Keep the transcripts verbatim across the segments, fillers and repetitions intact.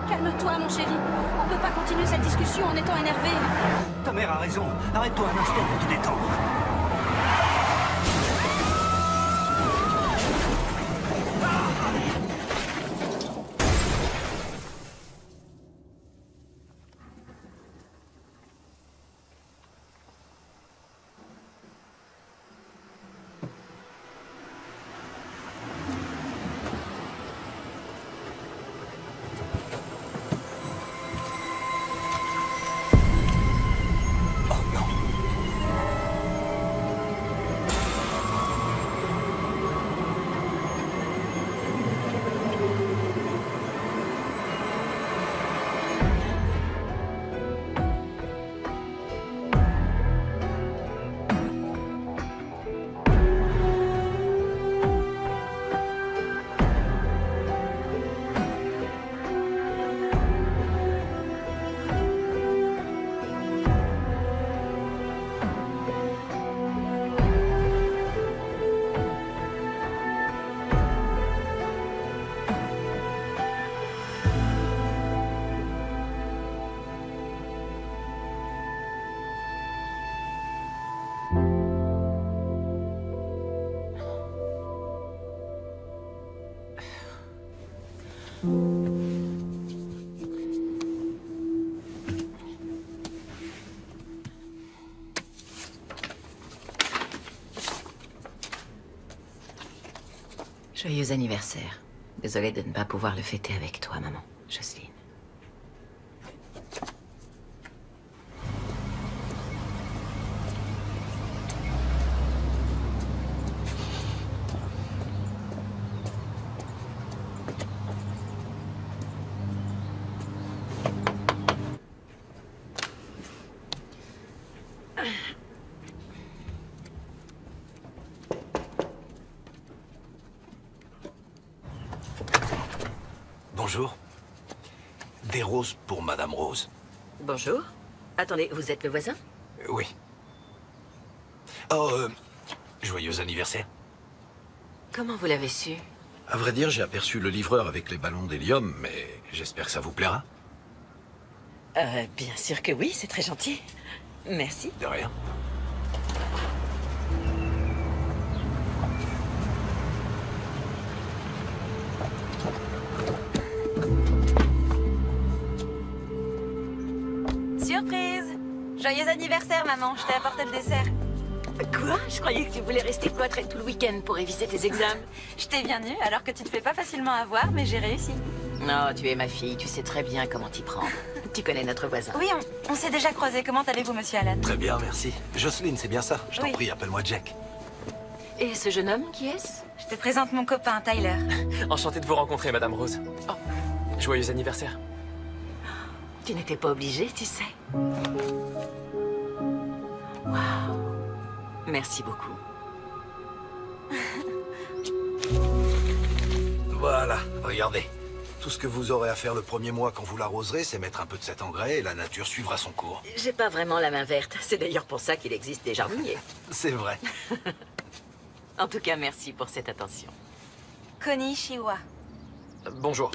Calme-toi, mon chéri. On peut pas continuer cette discussion en étant énervé. Ta mère a raison. Arrête-toi un instant pour te détendre. Joyeux anniversaire. Désolée de ne pas pouvoir le fêter avec toi, maman, Jocelyne. Bonjour. Des roses pour Madame Rose. Bonjour. Attendez, vous êtes le voisin? Euh, oui. Oh, euh, joyeux anniversaire. Comment vous l'avez su? À vrai dire, j'ai aperçu le livreur avec les ballons d'hélium, mais j'espère que ça vous plaira. Euh, bien sûr que oui, c'est très gentil. Merci. De rien. Surprise! Joyeux anniversaire, maman. Je t'ai apporté le dessert. Quoi? Je croyais que tu voulais rester cloîtrée tout le week-end pour réviser tes examens. Je t'ai bien eu, alors que tu te fais pas facilement avoir, mais j'ai réussi. Non, tu es ma fille, tu sais très bien comment t'y prendre. Tu connais notre voisin. Oui, on, on s'est déjà croisés. Comment allez-vous, monsieur Allen? Très bien, merci. Jocelyne, c'est bien ça? Je t'en Oui. prie, appelle-moi Jack. Et ce jeune homme, qui est-ce? Je te présente mon copain, Tyler. Enchanté de vous rencontrer, Madame Rose. Oh, joyeux anniversaire. Tu n'étais pas obligée, tu sais. Waouh. Merci beaucoup. Voilà, regardez. Tout ce que vous aurez à faire le premier mois quand vous l'arroserez, c'est mettre un peu de cet engrais et la nature suivra son cours. J'ai pas vraiment la main verte. C'est d'ailleurs pour ça qu'il existe des jardiniers. C'est vrai. En tout cas, merci pour cette attention. Konnichiwa. Euh, bonjour.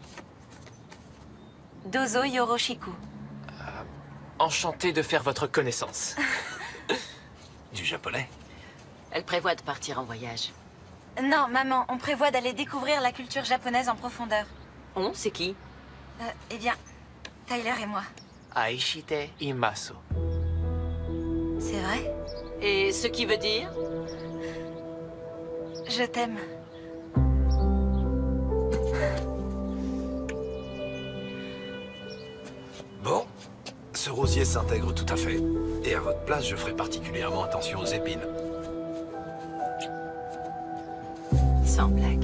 Dozo Yoroshiku. Enchanté de faire votre connaissance. Du japonais? Elle prévoit de partir en voyage. Non, maman, on prévoit d'aller découvrir la culture japonaise en profondeur. On, c'est qui? Euh, eh bien, Tyler et moi. Aishite imasu. C'est vrai? Et ce qui veut dire? Je t'aime. Bon, ce rosier s'intègre tout à fait. Et à votre place, je ferai particulièrement attention aux épines. Sans blague.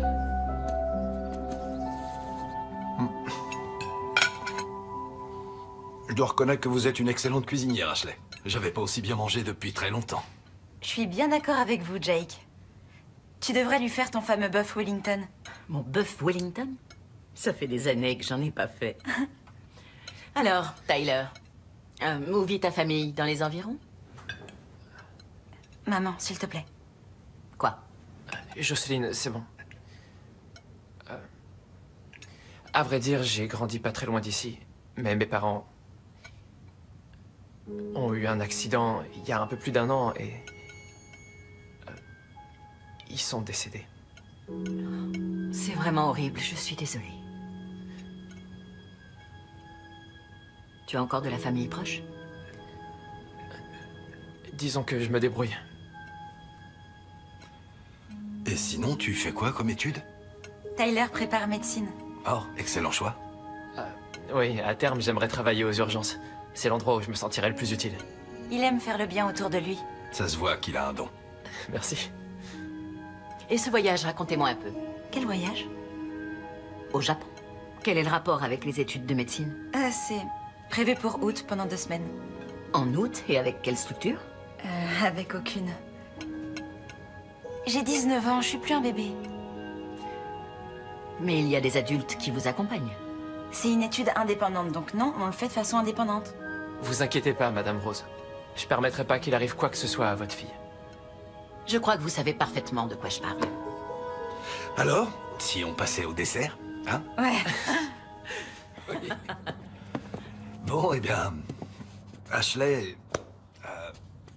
Je dois reconnaître que vous êtes une excellente cuisinière, Ashley. J'avais pas aussi bien mangé depuis très longtemps. Je suis bien d'accord avec vous, Jake. Tu devrais lui faire ton fameux bœuf Wellington. Mon bœuf Wellington? Ça fait des années que j'en ai pas fait. Alors, Tyler, euh, où vit ta famille? Dans les environs? Maman, s'il te plaît. Quoi? Jocelyne, c'est bon. Euh, À vrai dire, j'ai grandi pas très loin d'ici. Mais mes parents ont eu un accident il y a un peu plus d'un an et... euh, ils sont décédés. C'est vraiment horrible, je suis désolée. Tu as encore de la famille proche? Disons que je me débrouille. Et sinon, tu fais quoi comme étude? Tyler prépare médecine. Oh, excellent choix. Oui, à terme, j'aimerais travailler aux urgences. C'est l'endroit où je me sentirais le plus utile. Il aime faire le bien autour de lui. Ça se voit qu'il a un don. Merci. Et ce voyage, racontez-moi un peu. Quel voyage? Au Japon. Quel est le rapport avec les études de médecine? euh, C'est prévu pour août, pendant deux semaines. En août, et avec quelle structure? Euh, avec aucune. J'ai dix-neuf ans, je suis plus un bébé. Mais il y a des adultes qui vous accompagnent. C'est une étude indépendante, donc non, on le fait de façon indépendante. Vous inquiétez pas, Madame Rose. Je permettrai pas qu'il arrive quoi que ce soit à votre fille. Je crois que vous savez parfaitement de quoi je parle. Alors, si on passait au dessert, hein? Ouais. Bon, eh bien... Ashley... euh,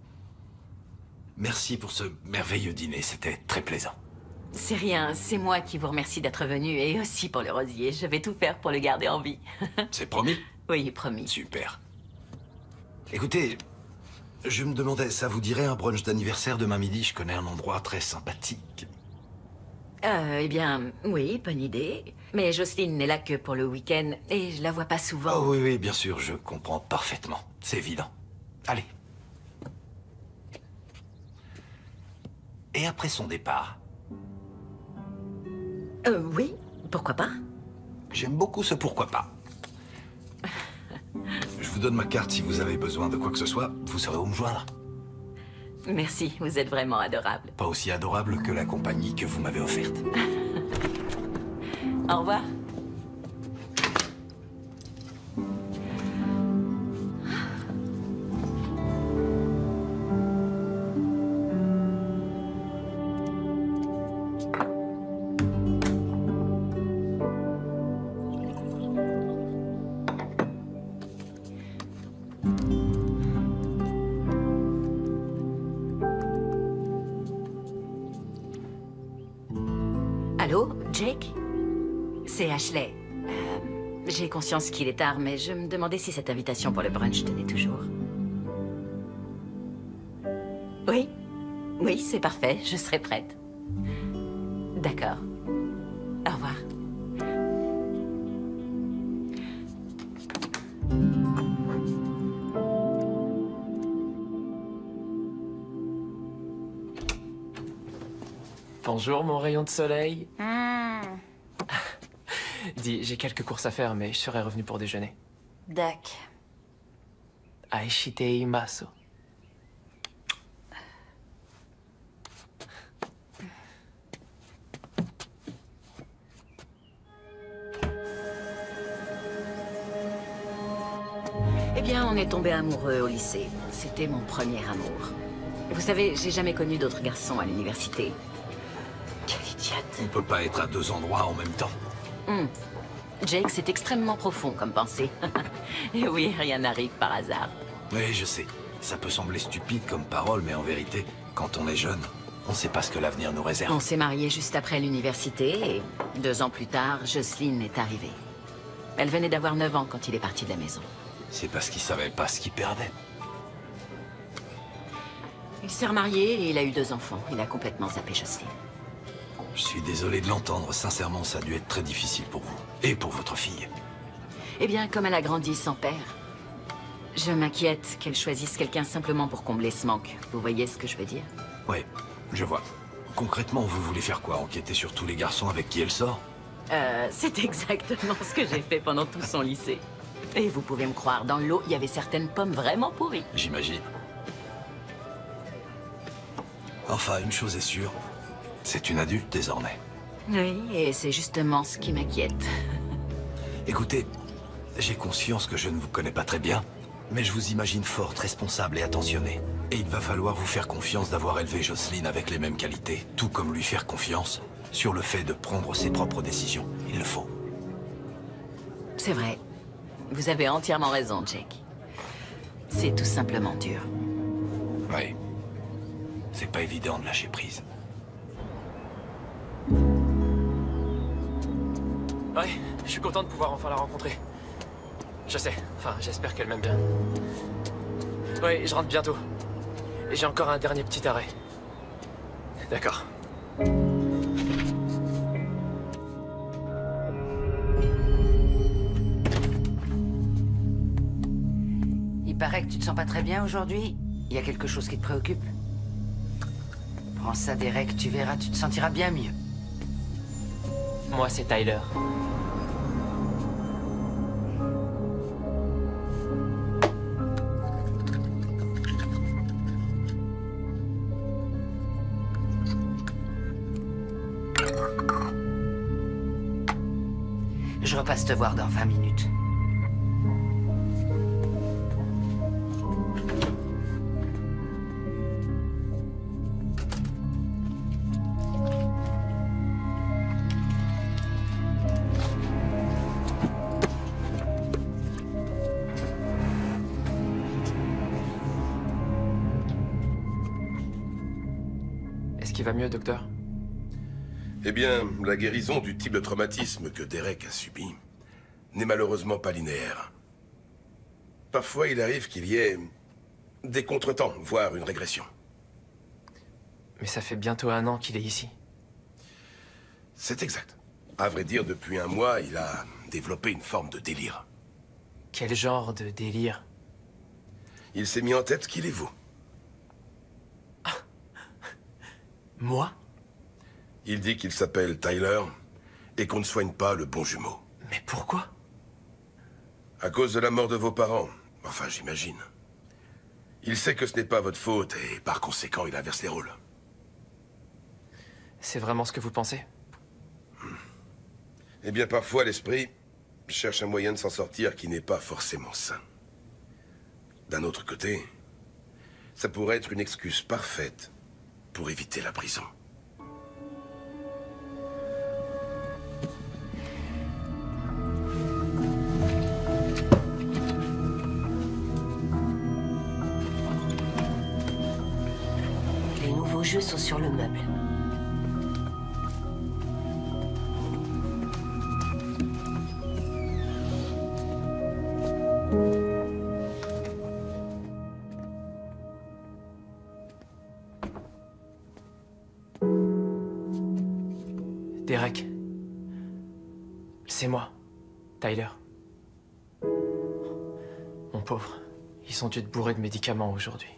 merci pour ce merveilleux dîner, c'était très plaisant. C'est rien, c'est moi qui vous remercie d'être venu et aussi pour le rosier. Je vais tout faire pour le garder en vie. C'est promis? Oui, promis. Super. Écoutez, je me demandais, ça vous dirait un brunch d'anniversaire demain midi? Je connais un endroit très sympathique. Euh, eh bien, oui, bonne idée. Mais Jocelyne n'est là que pour le week-end et je la vois pas souvent. Oh oui, oui, bien sûr, je comprends parfaitement. C'est évident. Allez. Et après son départ, Euh, oui, pourquoi pas? j'aime beaucoup ce pourquoi pas. Je vous donne ma carte si vous avez besoin de quoi que ce soit. Vous saurez où me joindre. Merci, vous êtes vraiment adorable. Pas aussi adorable que la compagnie que vous m'avez offerte. Au revoir. Allô, Jake? C'est Ashley. Euh, j'ai conscience qu'il est tard, mais je me demandais si cette invitation pour le brunch tenait toujours. Oui, oui, c'est parfait, je serai prête. D'accord. Au revoir. Bonjour, mon rayon de soleil. Mmh. Dis, j'ai quelques courses à faire, mais je serai revenu pour déjeuner. Doc. Aishite imasu. Eh bien, on est tombés amoureux au lycée. C'était mon premier amour. Vous savez, j'ai jamais connu d'autres garçons à l'université. Quelle idiote. On peut pas être à deux endroits en même temps. Hmm. Jake, c'est extrêmement profond comme pensée. Et oui, rien n'arrive par hasard. Oui, je sais. Ça peut sembler stupide comme parole, mais en vérité, quand on est jeune, on sait pas ce que l'avenir nous réserve. On s'est mariés juste après l'université et deux ans plus tard, Jocelyne est arrivée. Elle venait d'avoir neuf ans quand il est parti de la maison. C'est parce qu'il savait pas ce qu'il perdait. Il s'est remarié et il a eu deux enfants. Il a complètement zappé Jocelyne. Je suis désolé de l'entendre. Sincèrement, ça a dû être très difficile pour vous. Et pour votre fille. Eh bien, comme elle a grandi sans père, je m'inquiète qu'elle choisisse quelqu'un simplement pour combler ce manque. Vous voyez ce que je veux dire? Ouais, je vois. Concrètement, vous voulez faire quoi? Enquêter sur tous les garçons avec qui elle sort? Euh, c'est exactement ce que j'ai fait pendant tout son lycée. Et vous pouvez me croire, dans l'eau, il y avait certaines pommes vraiment pourries. J'imagine. Enfin, une chose est sûre. C'est une adulte désormais. Oui, et c'est justement ce qui m'inquiète. Écoutez, j'ai conscience que je ne vous connais pas très bien, mais je vous imagine forte, responsable et attentionnée. Et il va falloir vous faire confiance d'avoir élevé Jocelyne avec les mêmes qualités, tout comme lui faire confiance sur le fait de prendre ses propres décisions. Il le faut. C'est vrai. Vous avez entièrement raison, Jake. C'est tout simplement dur. Oui. C'est pas évident de lâcher prise. Ouais, je suis content de pouvoir enfin la rencontrer. Je sais, enfin, j'espère qu'elle m'aime bien. Ouais, je rentre bientôt. Et j'ai encore un dernier petit arrêt. D'accord. Il paraît que tu te sens pas très bien aujourd'hui. Il y a quelque chose qui te préoccupe? Prends ça, Derek, tu verras, tu te sentiras bien mieux. Moi, c'est Tyler. Je repasse te voir dans vingt minutes. Est-ce qu'il va mieux, docteur? Eh bien, la guérison du type de traumatisme que Derek a subi n'est malheureusement pas linéaire. Parfois, il arrive qu'il y ait des contretemps, voire une régression. Mais ça fait bientôt un an qu'il est ici. C'est exact. À vrai dire, depuis un mois, il a développé une forme de délire. Quel genre de délire? Il s'est mis en tête qu'il est vous. Moi? Il dit qu'il s'appelle Tyler et qu'on ne soigne pas le bon jumeau. Mais pourquoi? À cause de la mort de vos parents. Enfin, j'imagine. Il sait que ce n'est pas votre faute et par conséquent, il inverse les rôles. C'est vraiment ce que vous pensez? Eh bien, parfois, l'esprit cherche un moyen de s'en sortir qui n'est pas forcément sain. D'un autre côté, ça pourrait être une excuse parfaite pour éviter la prison. Les nouveaux jeux sont sur le meuble. Derek. C'est moi, Tyler. Mon pauvre, ils ont dû te bourrer de médicaments aujourd'hui.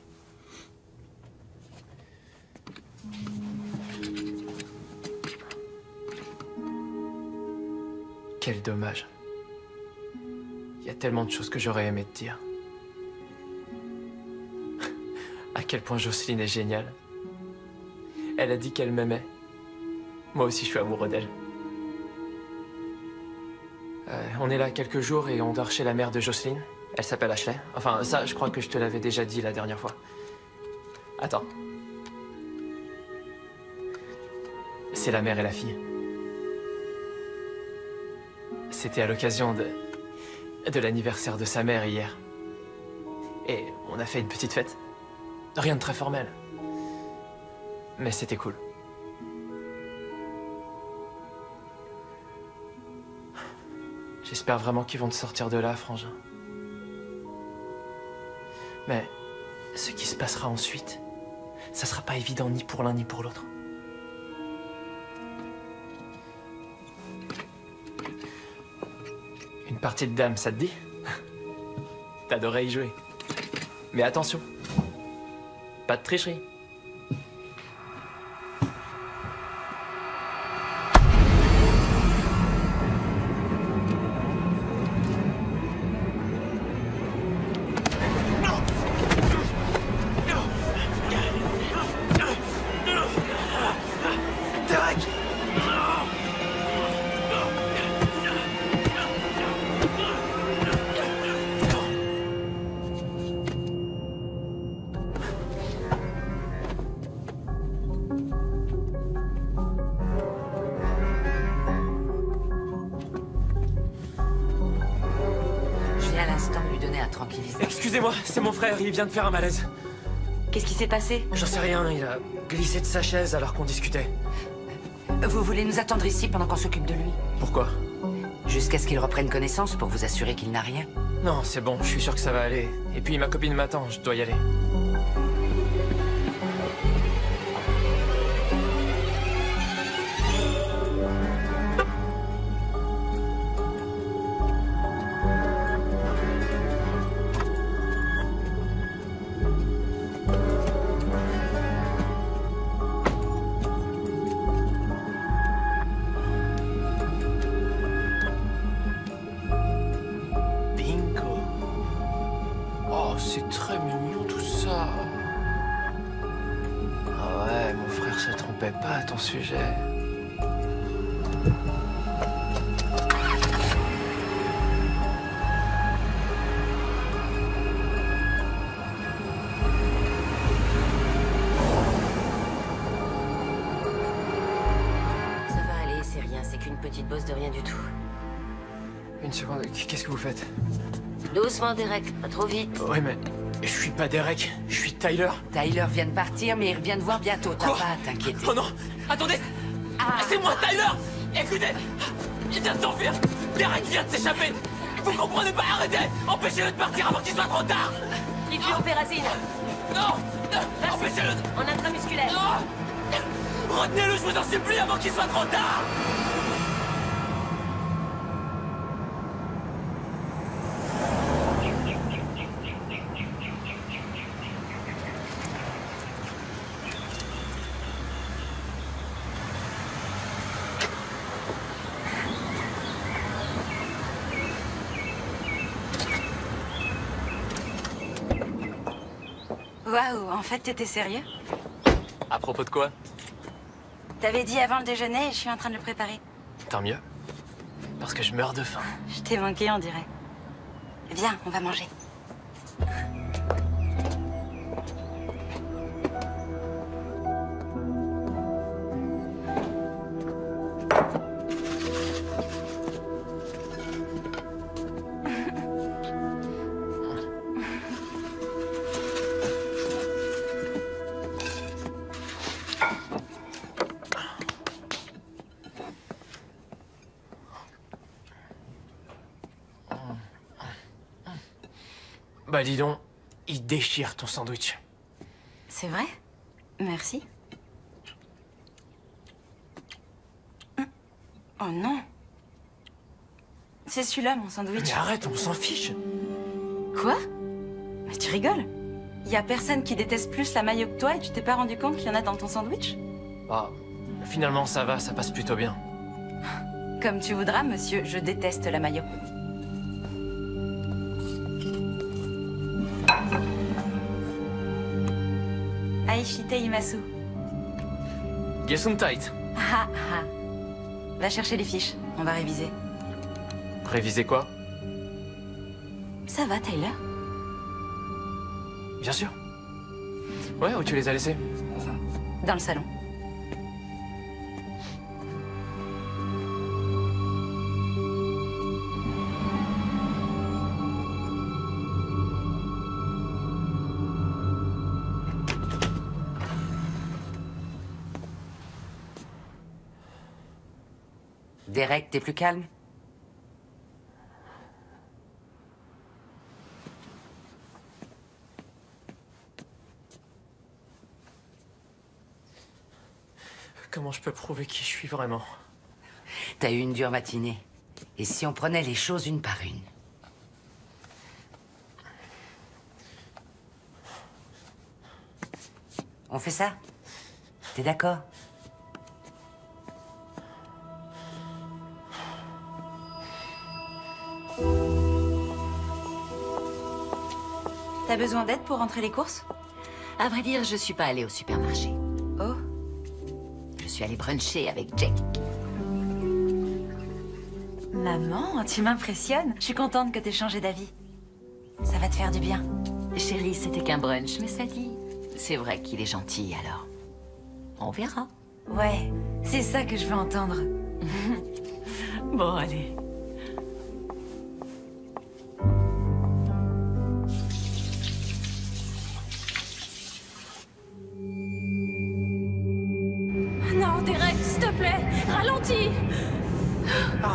Quel dommage. Il y a tellement de choses que j'aurais aimé te dire. À quel point Jocelyne est géniale. Elle a dit qu'elle m'aimait. Moi aussi, je suis amoureux d'elle. Euh, on est là quelques jours et on dort chez la mère de Jocelyne. Elle s'appelle Ashley. Enfin, ça, je crois que je te l'avais déjà dit la dernière fois. Attends. C'est la mère et la fille. C'était à l'occasion de... de l'anniversaire de sa mère hier. Et on a fait une petite fête. Rien de très formel. Mais c'était cool. J'espère vraiment qu'ils vont te sortir de là, frangin. Mais ce qui se passera ensuite, ça sera pas évident ni pour l'un ni pour l'autre. Une partie de dames, ça te dit? T'adorais y jouer. Mais attention, pas de tricherie. instant lui donner un tranquillisant. Excusez-moi, c'est mon frère, il vient de faire un malaise. Qu'est-ce qui s'est passé? J'en sais rien, il a glissé de sa chaise alors qu'on discutait. Vous voulez nous attendre ici pendant qu'on s'occupe de lui? Pourquoi? Jusqu'à ce qu'il reprenne connaissance pour vous assurer qu'il n'a rien. Non, c'est bon, je suis sûr que ça va aller. Et puis ma copine m'attend, je dois y aller. C'est très mignon tout ça. Ah ouais, mon frère se trompait pas à ton sujet. Ça va aller, c'est rien, c'est qu'une petite bosse de rien du tout. Une seconde, qu'est-ce que vous faites? Doucement, Derek, pas trop vite. Ouais, mais je suis pas Derek, je suis Tyler. Tyler vient de partir, mais il revient de voir bientôt. T'as pas à t'inquiéter. Oh non, attendez, ah. C'est moi, Tyler. Écoutez, il vient de s'enfuir. Derek vient de s'échapper. Vous comprenez pas? Arrêtez. Empêchez-le de partir avant qu'il soit trop tard. Il fait opérasine. Non, non. Empêchez-le de... En intramusculaire. Non. Retenez-le, je vous en supplie, avant qu'il soit trop tard. Waouh, en fait, t'étais sérieux? À propos de quoi? T'avais dit avant le déjeuner et je suis en train de le préparer. Tant mieux. Parce que je meurs de faim. Je t'ai manqué, on dirait. Viens, on va manger. Bah dis donc, il déchire ton sandwich. C'est vrai? Merci. Oh non. C'est celui-là, mon sandwich. Mais arrête, on s'en fiche. Quoi? Mais tu rigoles? Y a personne qui déteste plus la mayo que toi et tu t'es pas rendu compte qu'il y en a dans ton sandwich? Bah, finalement ça va, ça passe plutôt bien. Comme tu voudras, monsieur, je déteste la mayo. Aishite Imasu. Gesundheit. Ah ah. Va chercher les fiches, on va réviser. Réviser quoi? Ça va, Tyler? Bien sûr. Ouais, où tu les as laissés? Dans le salon. Derek, t'es plus calme? Comment je peux prouver qui je suis vraiment? T'as eu une dure matinée. Et si on prenait les choses une par une? On fait ça? T'es d'accord? T'as besoin d'aide pour rentrer les courses? À vrai dire, je suis pas allée au supermarché. Oh. Je suis allée bruncher avec Jake. Maman, tu m'impressionnes. Je suis contente que t'aies changé d'avis. Ça va te faire du bien. Chérie, c'était qu'un brunch, mais ça dit. C'est vrai qu'il est gentil, alors. On verra. Ouais, c'est ça que je veux entendre. Bon, allez.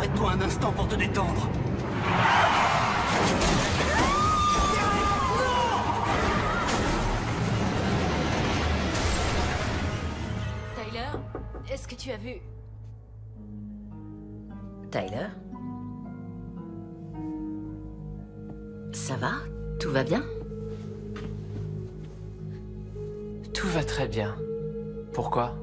Arrête-toi un instant pour te détendre. Tyler, est-ce que tu as vu... Tyler? Ça va? Tout va bien? Tout va très bien. Pourquoi?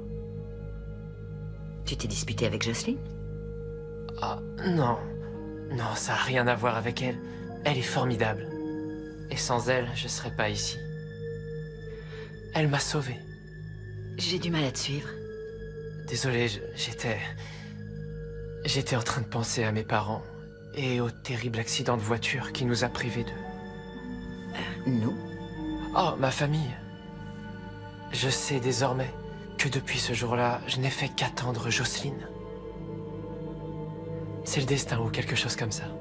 Tu t'es disputé avec Jocelyn? Ah, non. Non, ça n'a rien à voir avec elle. Elle est formidable. Et sans elle, je serais pas ici. Elle m'a sauvé. J'ai du mal à te suivre. Désolé, je- j'étais... J'étais en train de penser à mes parents et au terrible accident de voiture qui nous a privés d'eux. Nous? Oh, ma famille. Je sais désormais que depuis ce jour-là, je n'ai fait qu'attendre Jocelyn. C'est le destin ou quelque chose comme ça.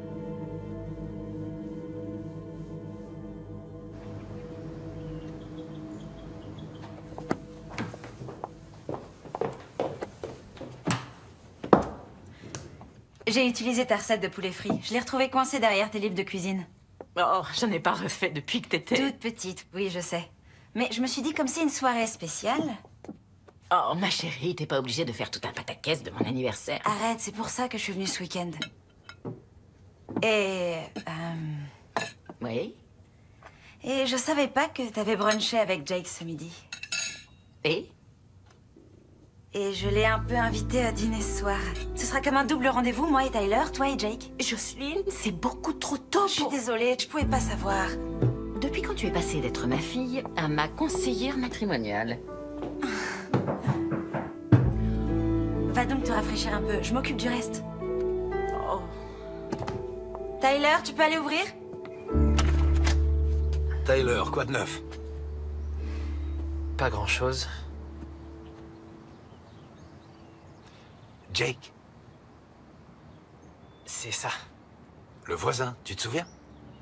J'ai utilisé ta recette de poulet frit. Je l'ai retrouvée coincée derrière tes livres de cuisine. Oh, j'en ai pas refait depuis que t'étais... Toute petite, oui, je sais. Mais je me suis dit, comme c'est une soirée spéciale... Oh, ma chérie, t'es pas obligée de faire tout un pataquès de mon anniversaire. Arrête, c'est pour ça que je suis venue ce week-end. Et... euh, Oui? Et je savais pas que t'avais brunché avec Jake ce midi. Et? Et je l'ai un peu invité à dîner ce soir. Ce sera comme un double rendez-vous, moi et Tyler, toi et Jake. Jocelyne, c'est beaucoup trop tôt Je suis pour... désolée, je pouvais pas savoir. Depuis quand tu es passée d'être ma fille à ma conseillère matrimoniale? Va donc te rafraîchir un peu, je m'occupe du reste. Oh. Tyler, tu peux aller ouvrir? Tyler, quoi de neuf? Pas grand-chose. Jake, C'est ça. le voisin, tu te souviens?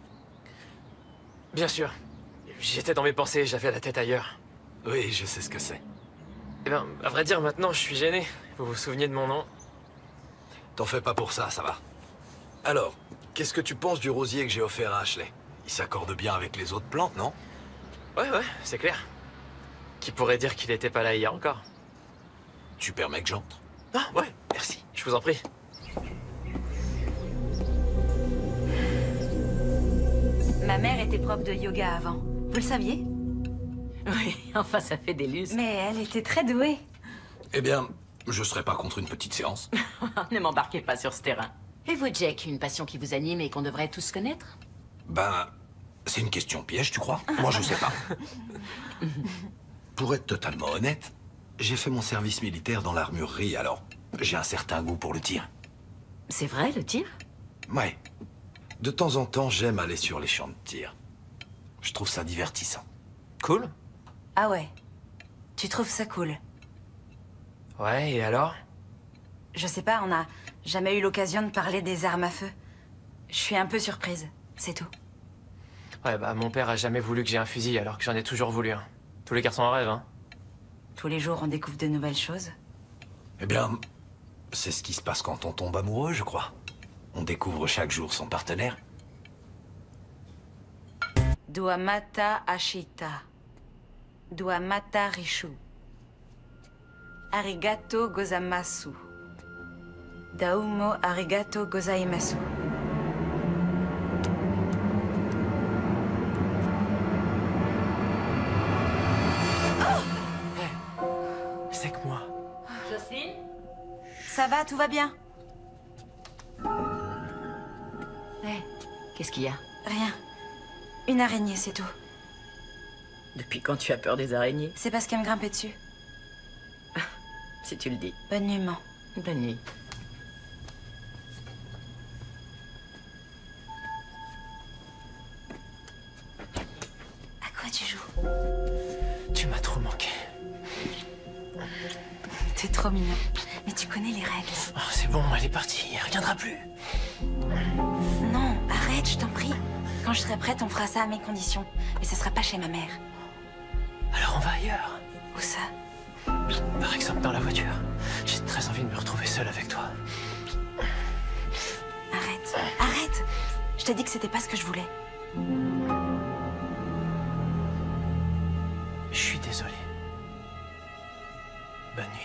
Bien sûr. J'étais dans mes pensées, j'avais la tête ailleurs. Oui, je sais ce que c'est. Eh bien, à vrai dire, maintenant, je suis gêné. Vous vous souveniez de mon nom? T'en fais pas pour ça, ça va. Alors, qu'est-ce que tu penses du rosier que j'ai offert à Ashley? Il s'accorde bien avec les autres plantes, non? Ouais, ouais, c'est clair. Qui pourrait dire qu'il était pas là hier encore? Tu permets que j'entre? Ah, ouais, merci. Je vous en prie. Ma mère était prof de yoga avant. Vous le saviez? Oui, enfin, ça fait des lustres. Mais elle était très douée. Eh bien, je serais pas contre une petite séance. Ne m'embarquez pas sur ce terrain. Et vous, Jack, une passion qui vous anime et qu'on devrait tous connaître? Ben, c'est une question piège, tu crois? Moi, je sais pas. Pour être totalement honnête, j'ai fait mon service militaire dans l'armurerie, alors j'ai un certain goût pour le tir. C'est vrai, le tir? Ouais. De temps en temps, j'aime aller sur les champs de tir. Je trouve ça divertissant. Cool. Ah ouais. Tu trouves ça cool? Ouais, et alors? Je sais pas, on n'a jamais eu l'occasion de parler des armes à feu. Je suis un peu surprise, c'est tout. Ouais, bah, mon père a jamais voulu que j'ai un fusil, alors que j'en ai toujours voulu un. Tous les garçons en rêvent, hein. Tous les jours, on découvre de nouvelles choses. Eh bien, c'est ce qui se passe quand on tombe amoureux, je crois. On découvre chaque jour son partenaire. Duamata Ashita. Duamata Rishu. Arigato gozaimasu. Daumo arigato gozaimasu. C'est que moi. Jocelyne? Ça va, tout va bien? Eh, qu'est-ce qu'il y a? Rien. Une araignée, c'est tout. Depuis quand tu as peur des araignées? C'est parce qu'elle me grimpait dessus. Si tu le dis. Bonne nuit, maman. Bonne nuit. À quoi tu joues? Tu m'as trop manqué. T'es trop mignon. Mais tu connais les règles. Oh, c'est bon, elle est partie, elle reviendra plus. Non, arrête, je t'en prie. Quand je serai prête, on fera ça à mes conditions. Mais ça sera pas chez ma mère. Alors on va ailleurs. Où ça? Par exemple dans la voiture. J'ai très envie de me retrouver seule avec toi. t'ai dit que c'était pas ce que je voulais. Je suis désolé. Bonne nuit.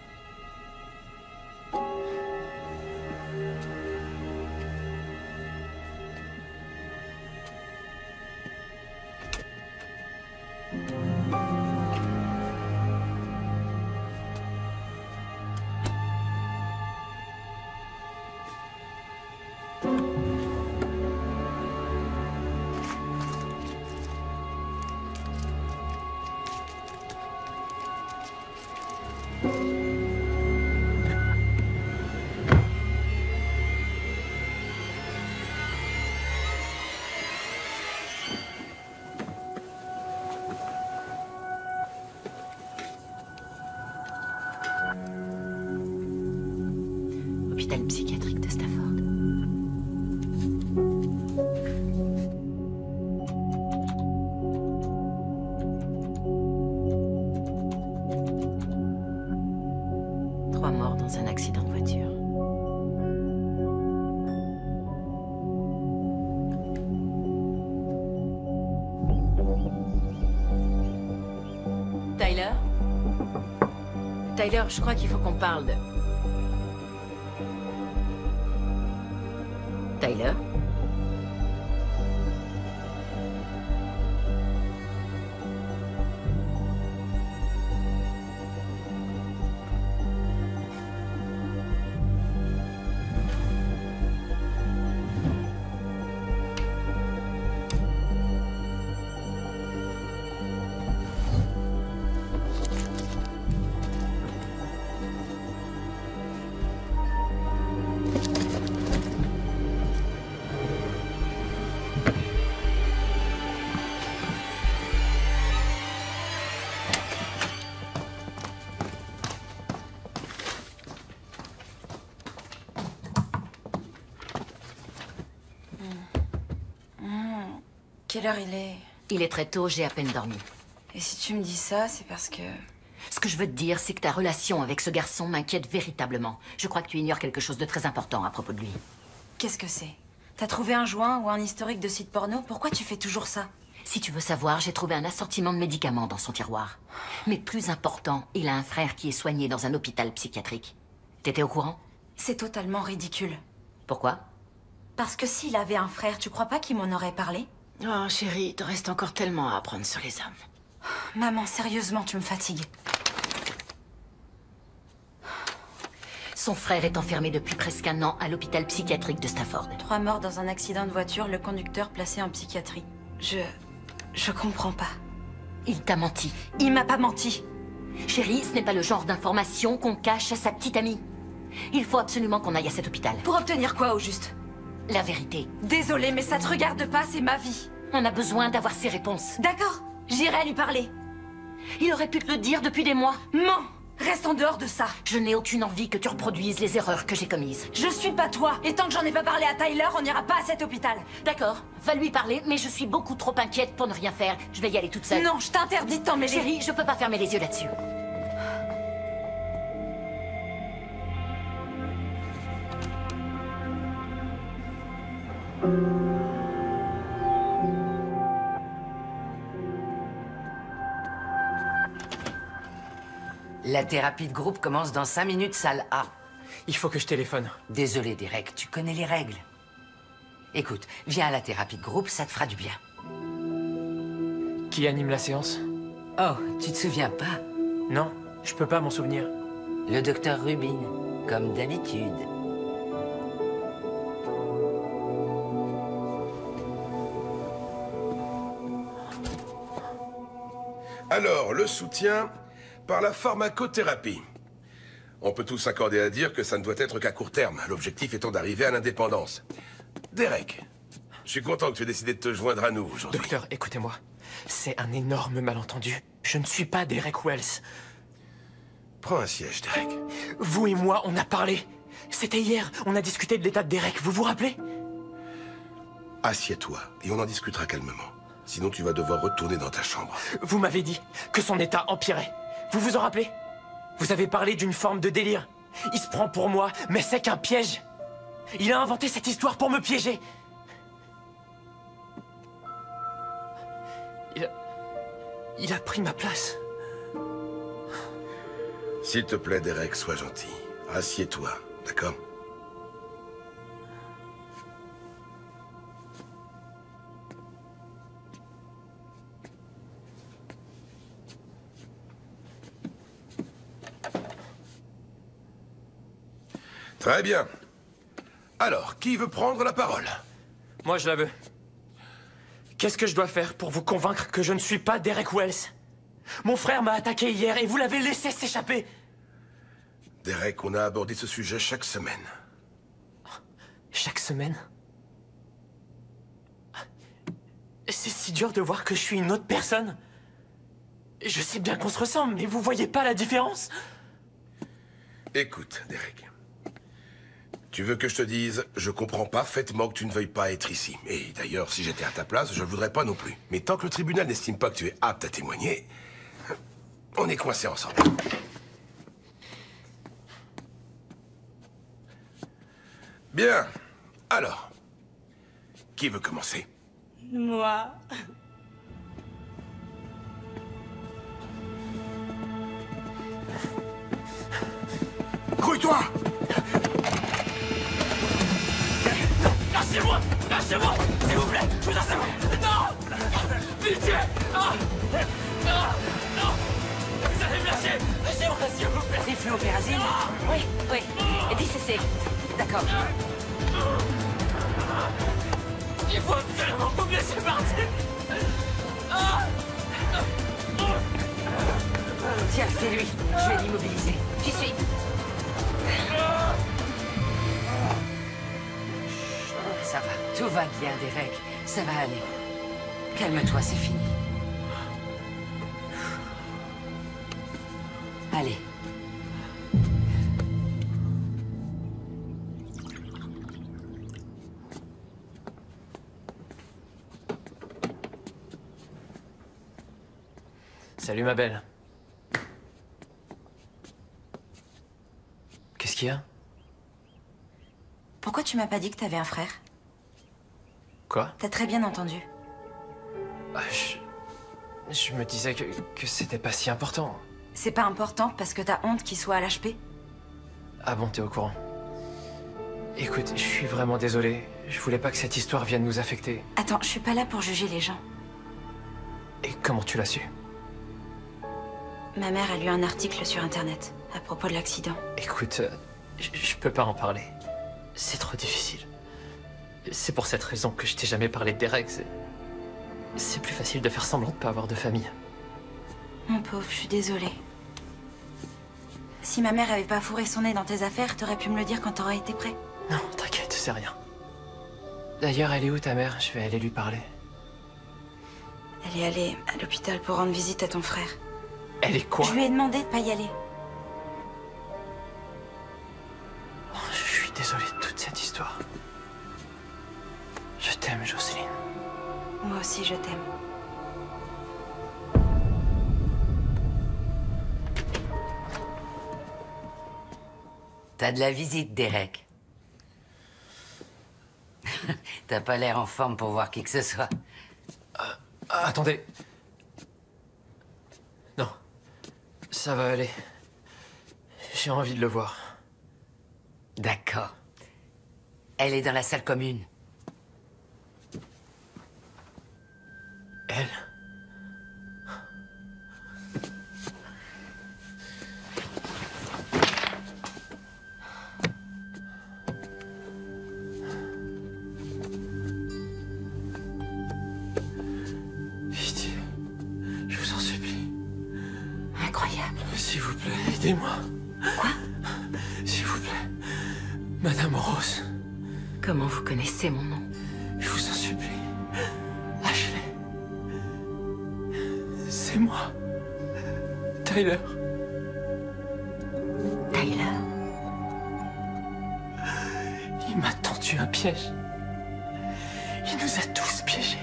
Hôpital psychiatrique de Stafford. Trois morts dans un accident de voiture. Tyler? Tyler, je crois qu'il faut qu'on parle de... Tyler? Quelle heure il est? Il est très tôt, j'ai à peine dormi. Et si tu me dis ça, c'est parce que... Ce que je veux te dire, c'est que ta relation avec ce garçon m'inquiète véritablement. Je crois que tu ignores quelque chose de très important à propos de lui. Qu'est-ce que c'est? T'as trouvé un joint ou un historique de site porno? Pourquoi tu fais toujours ça? Si tu veux savoir, j'ai trouvé un assortiment de médicaments dans son tiroir. Mais plus important, il a un frère qui est soigné dans un hôpital psychiatrique. T'étais au courant? C'est totalement ridicule. Pourquoi? Parce que s'il avait un frère, tu crois pas qu'il m'en aurait parlé? Oh, chérie, il te reste encore tellement à apprendre sur les hommes. Maman, sérieusement, tu me fatigues. Son frère est enfermé depuis presque un an à l'hôpital psychiatrique de Stafford. Trois morts dans un accident de voiture, le conducteur placé en psychiatrie. Je... je comprends pas. Il t'a menti. Il m'a pas menti. Chérie, ce n'est pas le genre d'information qu'on cache à sa petite amie. Il faut absolument qu'on aille à cet hôpital. Pour obtenir quoi, au juste? La vérité. Désolée, mais ça te regarde pas, c'est ma vie. On a besoin d'avoir ses réponses. D'accord, j'irai lui parler. Il aurait pu te le dire depuis des mois. Mens! Reste en dehors de ça. Je n'ai aucune envie que tu reproduises les erreurs que j'ai commises. Je suis pas toi. Et tant que j'en ai pas parlé à Tyler, on n'ira pas à cet hôpital. D'accord, va lui parler, mais je suis beaucoup trop inquiète pour ne rien faire. Je vais y aller toute seule. Non, je t'interdis de t'en mêler. Chérie, je peux pas fermer les yeux là-dessus. La thérapie de groupe commence dans cinq minutes, salle A. Il faut que je téléphone. Désolé, Derek, tu connais les règles. Écoute, viens à la thérapie de groupe, ça te fera du bien. Qui anime la séance? Oh, tu te souviens pas? Non, je peux pas m'en souvenir. Le docteur Rubin, comme d'habitude. Alors, le soutien par la pharmacothérapie. On peut tous s'accorder à dire que ça ne doit être qu'à court terme, l'objectif étant d'arriver à l'indépendance. Derek, je suis content que tu aies décidé de te joindre à nous aujourd'hui. Docteur, écoutez-moi. C'est un énorme malentendu. Je ne suis pas Derek Wells. Prends un siège, Derek. Vous et moi, on a parlé. C'était hier, on a discuté de l'état de Derek, vous vous rappelez? Assieds-toi, et on en discutera calmement. Sinon, tu vas devoir retourner dans ta chambre. Vous m'avez dit que son état empirait. Vous vous en rappelez? Vous avez parlé d'une forme de délire. Il se prend pour moi, mais c'est qu'un piège. Il a inventé cette histoire pour me piéger. Il a pris ma place. S'il te plaît, Derek, sois gentil. Assieds-toi, d'accord? Très bien. Alors, qui veut prendre la parole? Moi, je la veux. Qu'est-ce que je dois faire pour vous convaincre que je ne suis pas Derek Wells? Mon frère m'a attaqué hier et vous l'avez laissé s'échapper. Derek, on a abordé ce sujet chaque semaine. Chaque semaine? C'est si dur de voir que je suis une autre personne. Je sais bien qu'on se ressemble, mais vous voyez pas la différence? Écoute, Derek. Tu veux que je te dise, je comprends parfaitement que tu ne veuilles pas être ici. Et d'ailleurs, si j'étais à ta place, je ne le voudrais pas non plus. Mais tant que le tribunal n'estime pas que tu es apte à témoigner, on est coincés ensemble. Bien. Alors, qui veut commencer? Moi. Grouille-toi! Lâchez-moi! Lâchez-moi! S'il vous plaît! Je vous assure! Non! Pitié! Ah! Ah! Non! Vous allez me lâcher! Lâchez-moi, s'il vous plaît! Des fluopérazine? Oui, oui. Et dix C C. D'accord. Il faut absolument que vous me laissiez partir! Ah! Tiens, c'est lui. Je vais l'immobiliser. J'y suis. Ça va, tout va bien, Derek. Ça va aller. Calme-toi, c'est fini. Allez. Salut, ma belle. Qu'est-ce qu'il y a? Pourquoi tu m'as pas dit que t'avais un frère? Quoi? T'as très bien entendu. Ah, je... je me disais que, que c'était pas si important. C'est pas important parce que t'as honte qu'il soit à l'H P? Ah bon, t'es au courant? Écoute, je suis vraiment désolé. Je voulais pas que cette histoire vienne nous affecter. Attends, je suis pas là pour juger les gens. Et comment tu l'as su? Ma mère a lu un article sur Internet à propos de l'accident. Écoute, euh, je, je peux pas en parler. C'est trop difficile. C'est pour cette raison que je t'ai jamais parlé de Derek. C'est plus facile de faire semblant de pas avoir de famille. Mon pauvre, je suis désolée. Si ma mère avait pas fourré son nez dans tes affaires, t'aurais pu me le dire quand t'aurais été prêt. Non, t'inquiète, c'est rien. D'ailleurs, elle est où ta mère? Je vais aller lui parler. Elle est allée à l'hôpital pour rendre visite à ton frère. Elle est quoi? Je lui ai demandé de pas y aller. Oh, je suis désolé de toute cette histoire. Je t'aime, Jocelyne. Moi aussi, je t'aime. T'as de la visite, Derek. T'as pas l'air en forme pour voir qui que ce soit. Euh, attendez. Non. Ça va aller. J'ai envie de le voir. D'accord. Elle est dans la salle commune. Elle? Pitié. Je vous en supplie. Incroyable. S'il vous plaît, aidez-moi. Quoi? S'il vous plaît. Madame Rose. Comment vous connaissez mon nom? Je vous en supplie. Ashley. C'est moi. Tyler. Tyler? Il m'a tendu un piège. Il nous a tous piégés.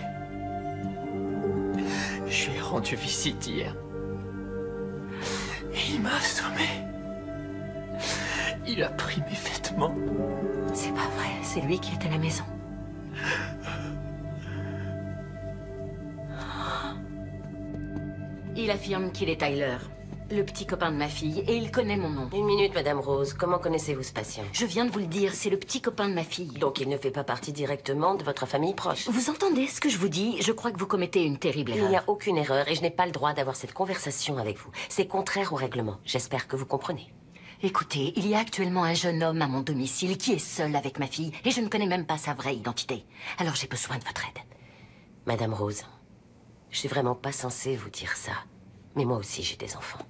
Je lui ai rendu visite hier. Et il m'a assommé. Il a pris mes vêtements. C'est pas vrai, c'est lui qui est à la maison. Il affirme qu'il est Tyler, le petit copain de ma fille, et il connaît mon nom. Une minute, Madame Rose. Comment connaissez-vous ce patient? Je viens de vous le dire, c'est le petit copain de ma fille. Donc il ne fait pas partie directement de votre famille proche. Vous entendez ce que je vous dis? Je crois que vous commettez une terrible erreur. Il n'y a aucune erreur et je n'ai pas le droit d'avoir cette conversation avec vous. C'est contraire au règlement. J'espère que vous comprenez. Écoutez, il y a actuellement un jeune homme à mon domicile qui est seul avec ma fille, et je ne connais même pas sa vraie identité. Alors j'ai besoin de votre aide. Madame Rose, je suis vraiment pas censée vous dire ça. Mais moi aussi, j'ai des enfants.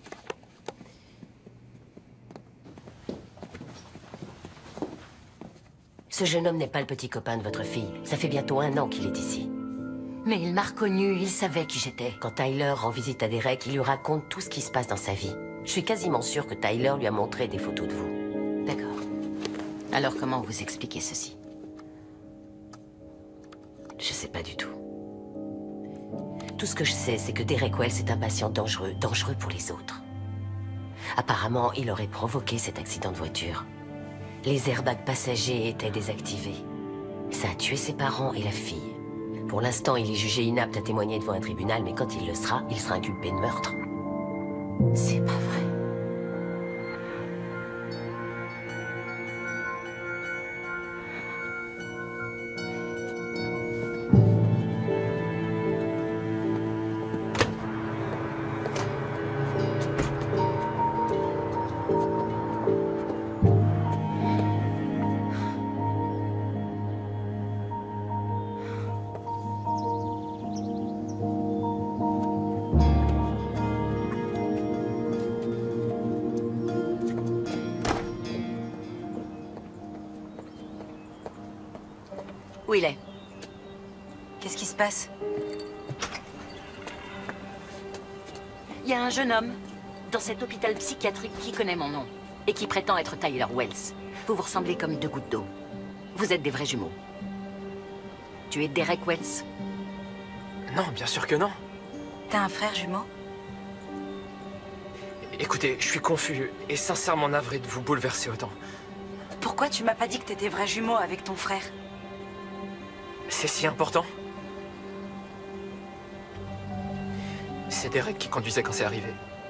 Ce jeune homme n'est pas le petit copain de votre fille. Ça fait bientôt un an qu'il est ici. Mais il m'a reconnu, il savait qui j'étais. Quand Tyler rend visite à Derek, il lui raconte tout ce qui se passe dans sa vie. Je suis quasiment sûre que Tyler lui a montré des photos de vous. D'accord. Alors comment vous expliquez ceci? Je sais pas du tout. Tout ce que je sais, c'est que Derek Wells est un patient dangereux, dangereux pour les autres. Apparemment, il aurait provoqué cet accident de voiture. Les airbags passagers étaient désactivés. Ça a tué ses parents et la fille. Pour l'instant, il est jugé inapte à témoigner devant un tribunal, mais quand il le sera, il sera inculpé de meurtre. C'est pas vrai. Où il est? Qu'est-ce qui se passe? Il y a un jeune homme dans cet hôpital psychiatrique qui connaît mon nom et qui prétend être Tyler Wells. Vous vous ressemblez comme deux gouttes d'eau. Vous êtes des vrais jumeaux. Tu es Derek Wells? Non, bien sûr que non. T'as un frère jumeau? Écoutez, je suis confus et sincèrement navré de vous bouleverser autant. Pourquoi tu m'as pas dit que t'étais vrai jumeau avec ton frère? C'est si important? C'est Derek qui conduisait quand c'est arrivé.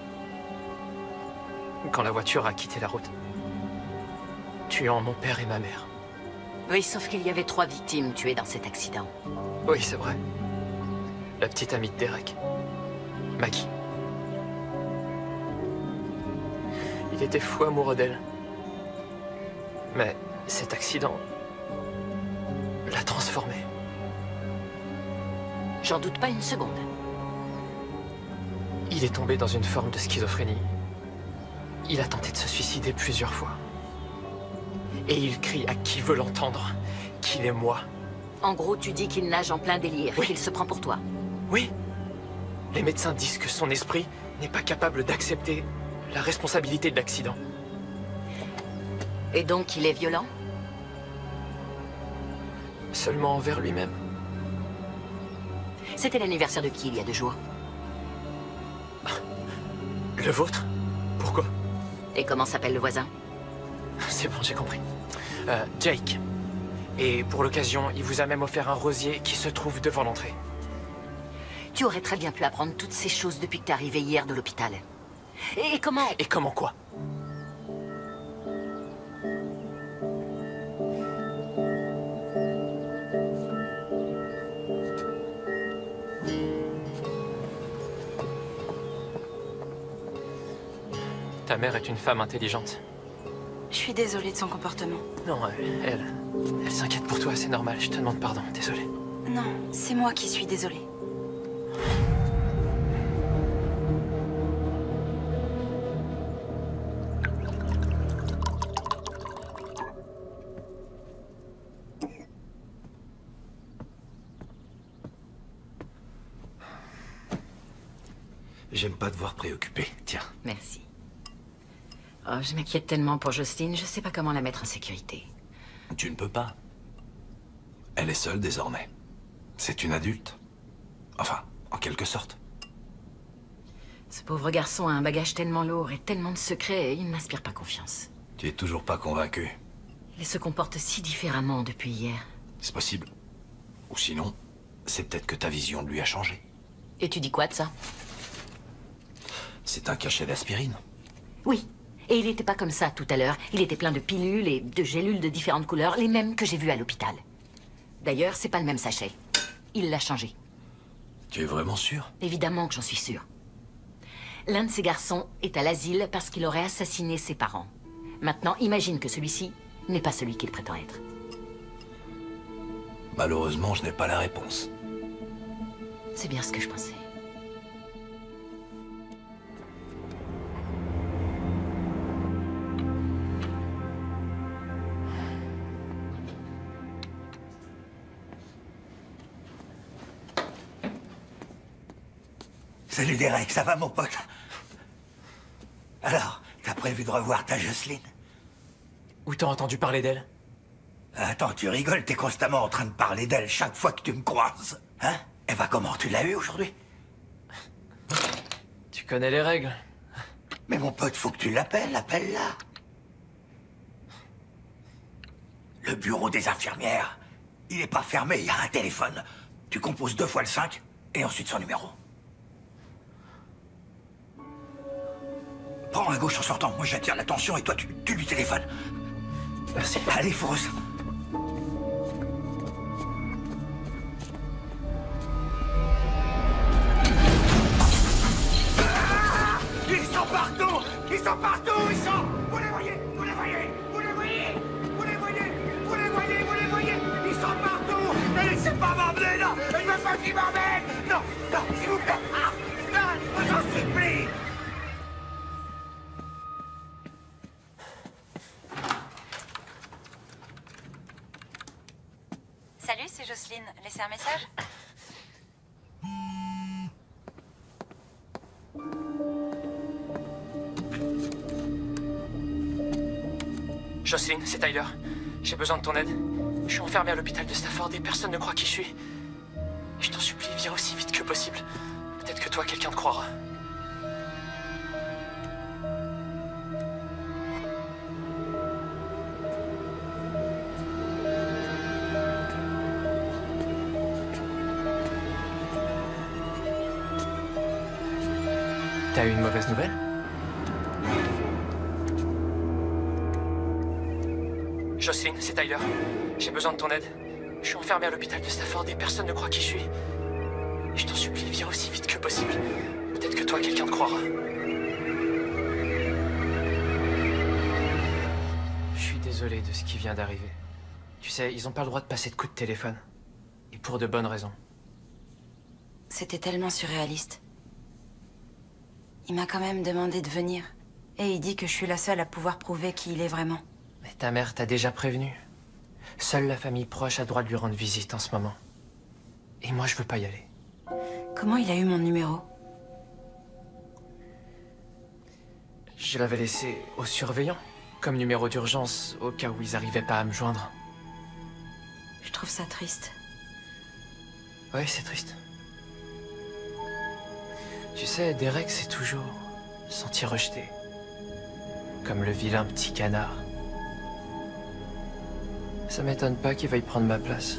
Quand la voiture a quitté la route. Tuant mon père et ma mère. Oui, sauf qu'il y avait trois victimes tuées dans cet accident. Oui, c'est vrai. La petite amie de Derek. Maggie. Il était fou amoureux d'elle. Mais cet accident l'a transformé. J'en doute pas une seconde. Il est tombé dans une forme de schizophrénie. Il a tenté de se suicider plusieurs fois. Et il crie à qui veut l'entendre qu'il est moi. En gros, tu dis qu'il nage en plein délire Oui. et qu'il se prend pour toi. Oui. Les médecins disent que son esprit n'est pas capable d'accepter la responsabilité de l'accident. Et donc, il est violent? Seulement envers lui-même. C'était l'anniversaire de qui, il y a deux jours? Le vôtre? Pourquoi? Et comment s'appelle le voisin? C'est bon, j'ai compris. Euh, Jake. Et pour l'occasion, il vous a même offert un rosier qui se trouve devant l'entrée. Tu aurais très bien pu apprendre toutes ces choses depuis que t'es arrivé hier de l'hôpital. Et comment... Et comment quoi? Ta mère est une femme intelligente. Je suis désolée de son comportement. Non, elle... Elle, elle s'inquiète pour toi, c'est normal. Je te demande pardon, désolé. Non, c'est moi qui suis désolée. J'aime pas te voir préoccupé. Tiens. Merci. Oh, je m'inquiète tellement pour Justine, je sais pas comment la mettre en sécurité. Tu ne peux pas. Elle est seule désormais. C'est une adulte. Enfin, en quelque sorte. Ce pauvre garçon a un bagage tellement lourd et tellement de secrets, il ne m'inspire pas confiance. Tu es toujours pas convaincu. Il se comporte si différemment depuis hier. C'est possible. Ou sinon, c'est peut-être que ta vision de lui a changé. Et tu dis quoi de ça? C'est un cachet d'aspirine. Oui. Et il n'était pas comme ça tout à l'heure. Il était plein de pilules et de gélules de différentes couleurs, les mêmes que j'ai vues à l'hôpital. D'ailleurs, c'est pas le même sachet. Il l'a changé. Tu es vraiment sûr? Évidemment que j'en suis sûre. L'un de ces garçons est à l'asile parce qu'il aurait assassiné ses parents. Maintenant, imagine que celui-ci n'est pas celui qu'il prétend être. Malheureusement, je n'ai pas la réponse. C'est bien ce que je pensais. Salut Derek, ça va mon pote? Alors, t'as prévu de revoir ta Jocelyne? Où t'as entendu parler d'elle? Attends, tu rigoles, t'es constamment en train de parler d'elle chaque fois que tu me croises. Hein? Eh ben comment, tu l'as eu aujourd'hui? Tu connais les règles. Mais mon pote, faut que tu l'appelles, appelle-la. Le bureau des infirmières, il est pas fermé, il y a un téléphone. Tu composes deux fois le cinq, et ensuite son numéro. Prends à gauche en sortant, moi j'attire l'attention et toi tu, tu lui téléphones. Merci. Allez, fonce. Ah, ils sont partout! Ils sont partout! Ils sont... Vous les voyez! Vous les voyez! Vous les voyez! Vous les voyez! Vous les voyez! Vous les voyez! Ils sont partout! Ne laissez pas m'emmener là! Je veux pas qu'ils m'emmènent! Non! Non! S'il vous plaît! Ah! Non! J'en supplie! Salut, c'est Jocelyne. Laissez un message? Jocelyne, c'est Tyler. J'ai besoin de ton aide. Je suis enfermé à l'hôpital de Stafford et personne ne croit qui je suis. Je t'en supplie, viens aussi vite que possible. Peut-être que toi, quelqu'un te croira. T'as eu une mauvaise nouvelle? Jocelyne, c'est Tyler. J'ai besoin de ton aide. Je suis enfermé à l'hôpital de Stafford et personne ne croit qui je suis. Je t'en supplie, viens aussi vite que possible. Peut-être que toi, quelqu'un te croira. Je suis désolé de ce qui vient d'arriver. Tu sais, ils n'ont pas le droit de passer de coups de téléphone. Et pour de bonnes raisons. C'était tellement surréaliste. Il m'a quand même demandé de venir. Et il dit que je suis la seule à pouvoir prouver qui il est vraiment. Mais ta mère t'a déjà prévenu. Seule la famille proche a droit de lui rendre visite en ce moment. Et moi, je veux pas y aller. Comment il a eu mon numéro? Je l'avais laissé au surveillant, comme numéro d'urgence, au cas où ils arrivaient pas à me joindre. Je trouve ça triste. Ouais, c'est triste. Tu sais, Derek s'est toujours senti rejeté. Comme le vilain petit canard. Ça m'étonne pas qu'il veuille prendre ma place.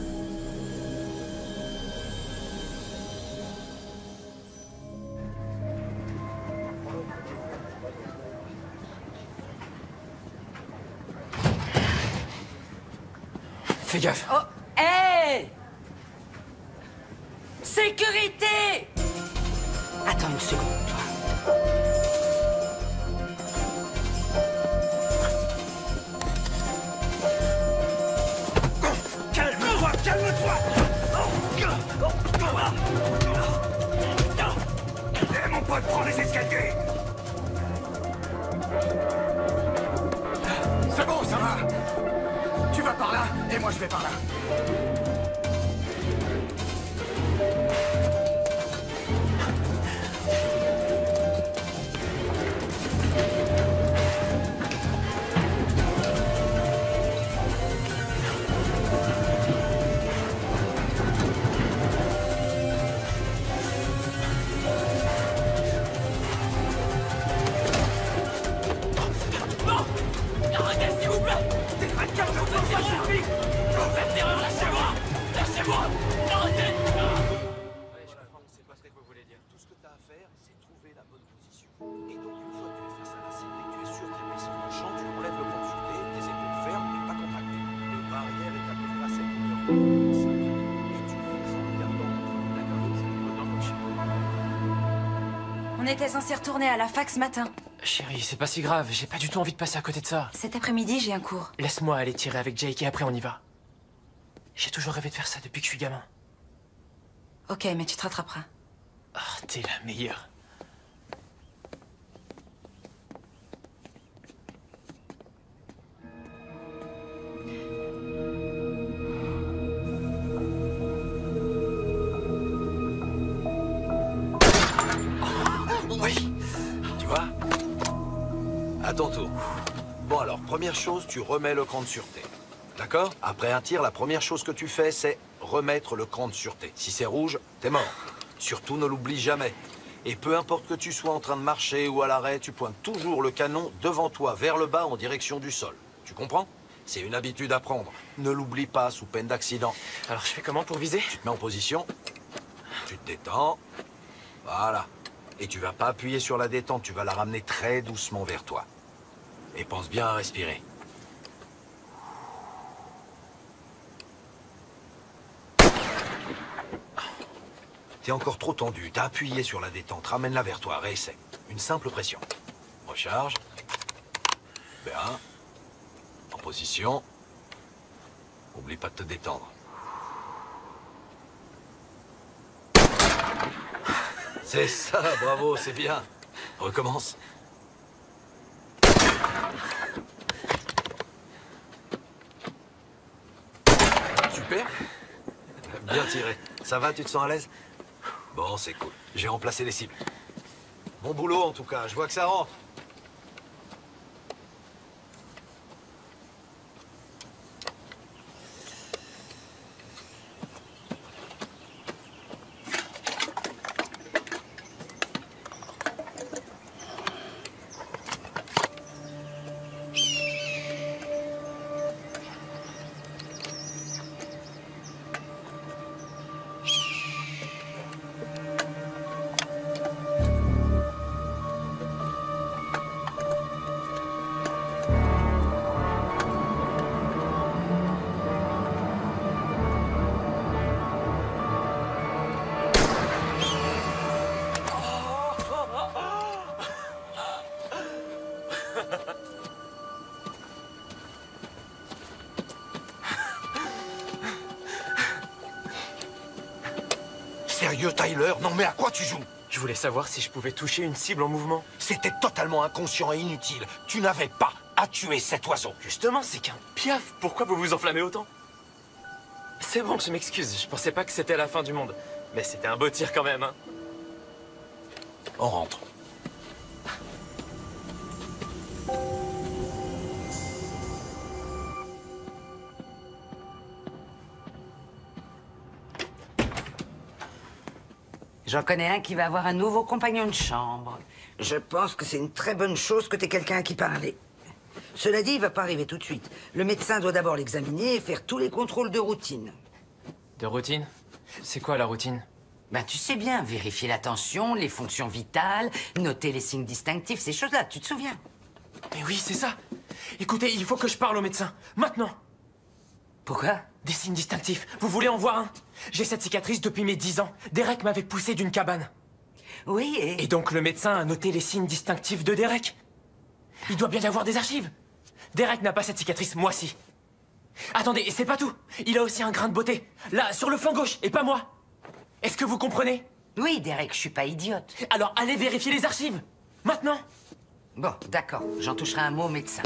Fais gaffe. Oh, hé! Sécurité! Attends une seconde, toi. Calme-toi, calme-toi! Eh, mon pote, prends les escaliers! C'est bon, ça va! Tu vas par là, et moi je vais par là. On était censé retourner à la fac ce matin. Chérie, c'est pas si grave, j'ai pas du tout envie de passer à côté de ça. Cet après-midi, j'ai un cours. Laisse-moi aller tirer avec Jake et après on y va. J'ai toujours rêvé de faire ça depuis que je suis gamin. Ok, mais tu te rattraperas. Oh, t'es la meilleure. Oui. Tu vois? À ton tour. Bon alors, première chose, tu remets le cran de sûreté. D'accord? Après un tir, la première chose que tu fais, c'est remettre le cran de sûreté. Si c'est rouge, t'es mort. Surtout, ne l'oublie jamais. Et peu importe que tu sois en train de marcher ou à l'arrêt, tu pointes toujours le canon devant toi, vers le bas, en direction du sol. Tu comprends? C'est une habitude à prendre. Ne l'oublie pas, sous peine d'accident. Alors, je fais comment pour viser? Tu te mets en position. Tu te détends. Voilà. Et tu vas pas appuyer sur la détente, tu vas la ramener très doucement vers toi. Et pense bien à respirer. T'es encore trop tendu, t'as appuyé sur la détente, ramène-la vers toi, réessaie. Une simple pression. Recharge. Bien. En position. Oublie pas de te détendre. C'est ça, bravo, c'est bien. Recommence. Super. Bien tiré. Ça va, tu te sens à l'aise? Bon, c'est cool. J'ai remplacé les cibles. Bon boulot, en tout cas. Je vois que ça rentre. Sérieux, Tyler? Non mais à quoi tu joues? Je voulais savoir si je pouvais toucher une cible en mouvement. C'était totalement inconscient et inutile. Tu n'avais pas à tuer cet oiseau. Justement, c'est qu'un piaf. Pourquoi vous vous enflammez autant? C'est bon, je m'excuse. Je pensais pas que c'était la fin du monde. Mais c'était un beau tir quand même, hein. On rentre. J'en connais un qui va avoir un nouveau compagnon de chambre. Je pense que c'est une très bonne chose que t'aies quelqu'un à qui parler. Cela dit, il va pas arriver tout de suite. Le médecin doit d'abord l'examiner et faire tous les contrôles de routine. De routine? C'est quoi la routine? Ben, tu sais bien, vérifier la tension, les fonctions vitales, noter les signes distinctifs, ces choses-là, tu te souviens? Mais oui, c'est ça. Écoutez, il faut que je parle au médecin. Maintenant. Pourquoi? Des signes distinctifs. Vous voulez en voir un? J'ai cette cicatrice depuis mes dix ans. Derek m'avait poussé d'une cabane. Oui, et... Et donc le médecin a noté les signes distinctifs de Derek. Il doit bien y avoir des archives. Derek n'a pas cette cicatrice, moi si. Attendez, et c'est pas tout. Il a aussi un grain de beauté. Là, sur le flanc gauche, et pas moi. Est-ce que vous comprenez? Oui, Derek, je suis pas idiote. Alors allez vérifier les archives. Maintenant. Bon, d'accord. J'en toucherai un mot au médecin.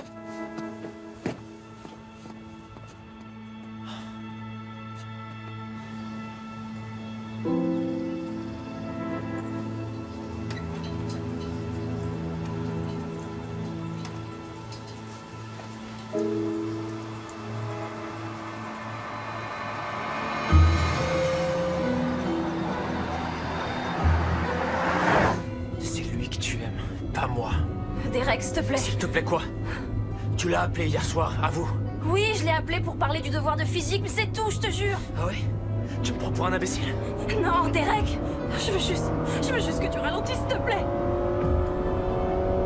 C'est lui que tu aimes, pas moi. Derek, s'il te plaît. S'il te plaît quoi? Tu l'as appelé hier soir, à vous? Oui, je l'ai appelé pour parler du devoir de physique, mais c'est tout, je te jure. Ah ouais? Tu me prends pour un imbécile? Non, Derek. Je veux juste... Je veux juste que tu ralentisses, s'il te plaît.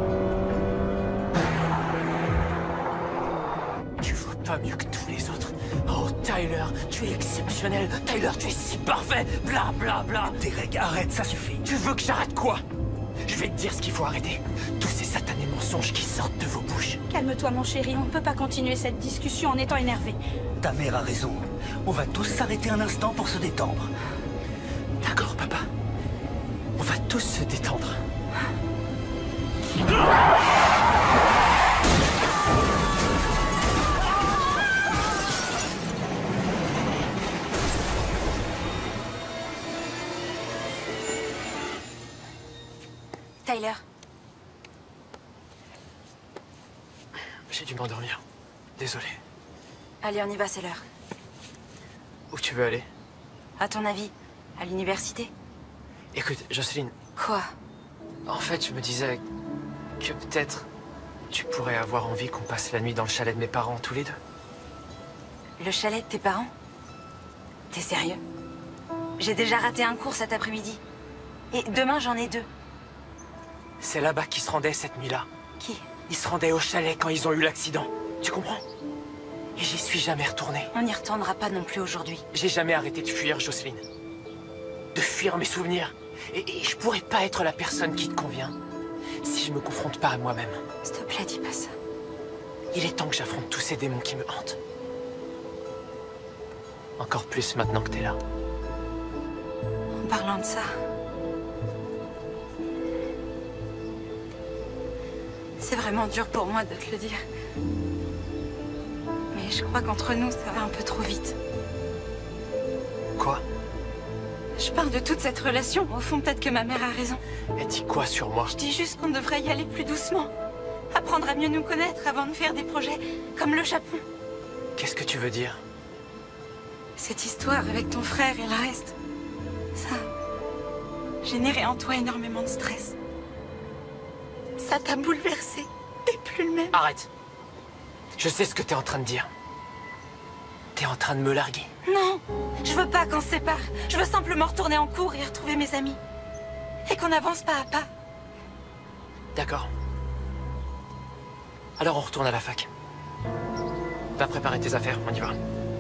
Tu vaux pas mieux que tous les autres. Oh, Tyler, tu es exceptionnel. Tyler, tu es si parfait. Bla, bla, bla. Derek, arrête, ça suffit. Tu veux que j'arrête quoi? Je vais te dire ce qu'il faut arrêter. Tous ces satanés mensonges qui sortent de vos bouches. Calme-toi, mon chéri. On ne peut pas continuer cette discussion en étant énervé. Ta mère a raison. On va tous s'arrêter un instant pour se détendre. D'accord, papa. On va tous se détendre. Tyler. J'ai dû m'endormir. Désolé. Allez, on y va, c'est l'heure. Où tu veux aller? À ton avis, à l'université? Écoute, Jocelyne. Quoi? En fait, je me disais que peut-être tu pourrais avoir envie qu'on passe la nuit dans le chalet de mes parents, tous les deux. Le chalet de tes parents? T'es sérieux? J'ai déjà raté un cours cet après-midi. Et demain, j'en ai deux. C'est là-bas qu'ils se rendaient cette nuit-là. Qui? Ils se rendaient au chalet quand ils ont eu l'accident. Tu comprends? Et j'y suis jamais retourné. On n'y retournera pas non plus aujourd'hui. J'ai jamais arrêté de fuir, Jocelyne. De fuir mes souvenirs. Et, et je pourrais pas être la personne qui te convient si je me confronte pas à moi-même. S'il te plaît, dis pas ça. Il est temps que j'affronte tous ces démons qui me hantent. Encore plus maintenant que t'es là. En parlant de ça... C'est vraiment dur pour moi de te le dire. Mais je crois qu'entre nous, ça va un peu trop vite. Quoi? Je parle de toute cette relation. Au fond, peut-être que ma mère a raison. Elle dit quoi sur moi? Je dis juste qu'on devrait y aller plus doucement. Apprendre à mieux nous connaître avant de faire des projets comme le Japon. Qu'est-ce que tu veux dire? Cette histoire avec ton frère et le reste, ça générait en toi énormément de stress. Ça t'a bouleversé. T'es plus le même. Arrête. Je sais ce que t'es en train de dire. T'es en train de me larguer. Non, je veux pas qu'on se sépare. Je veux simplement retourner en cours et retrouver mes amis. Et qu'on avance pas à pas. D'accord. Alors on retourne à la fac. Va préparer tes affaires, on y va.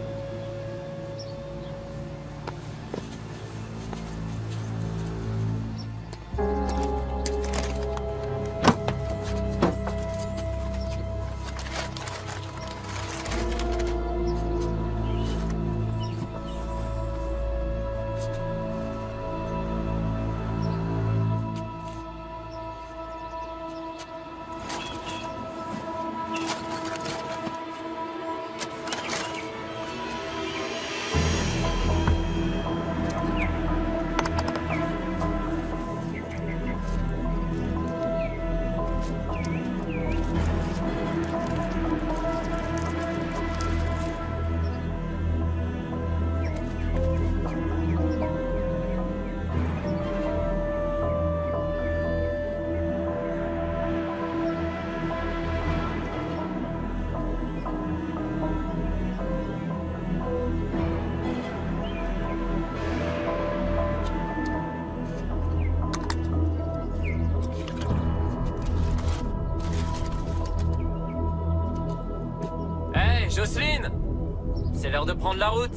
Jocelyne! C'est l'heure de prendre la route.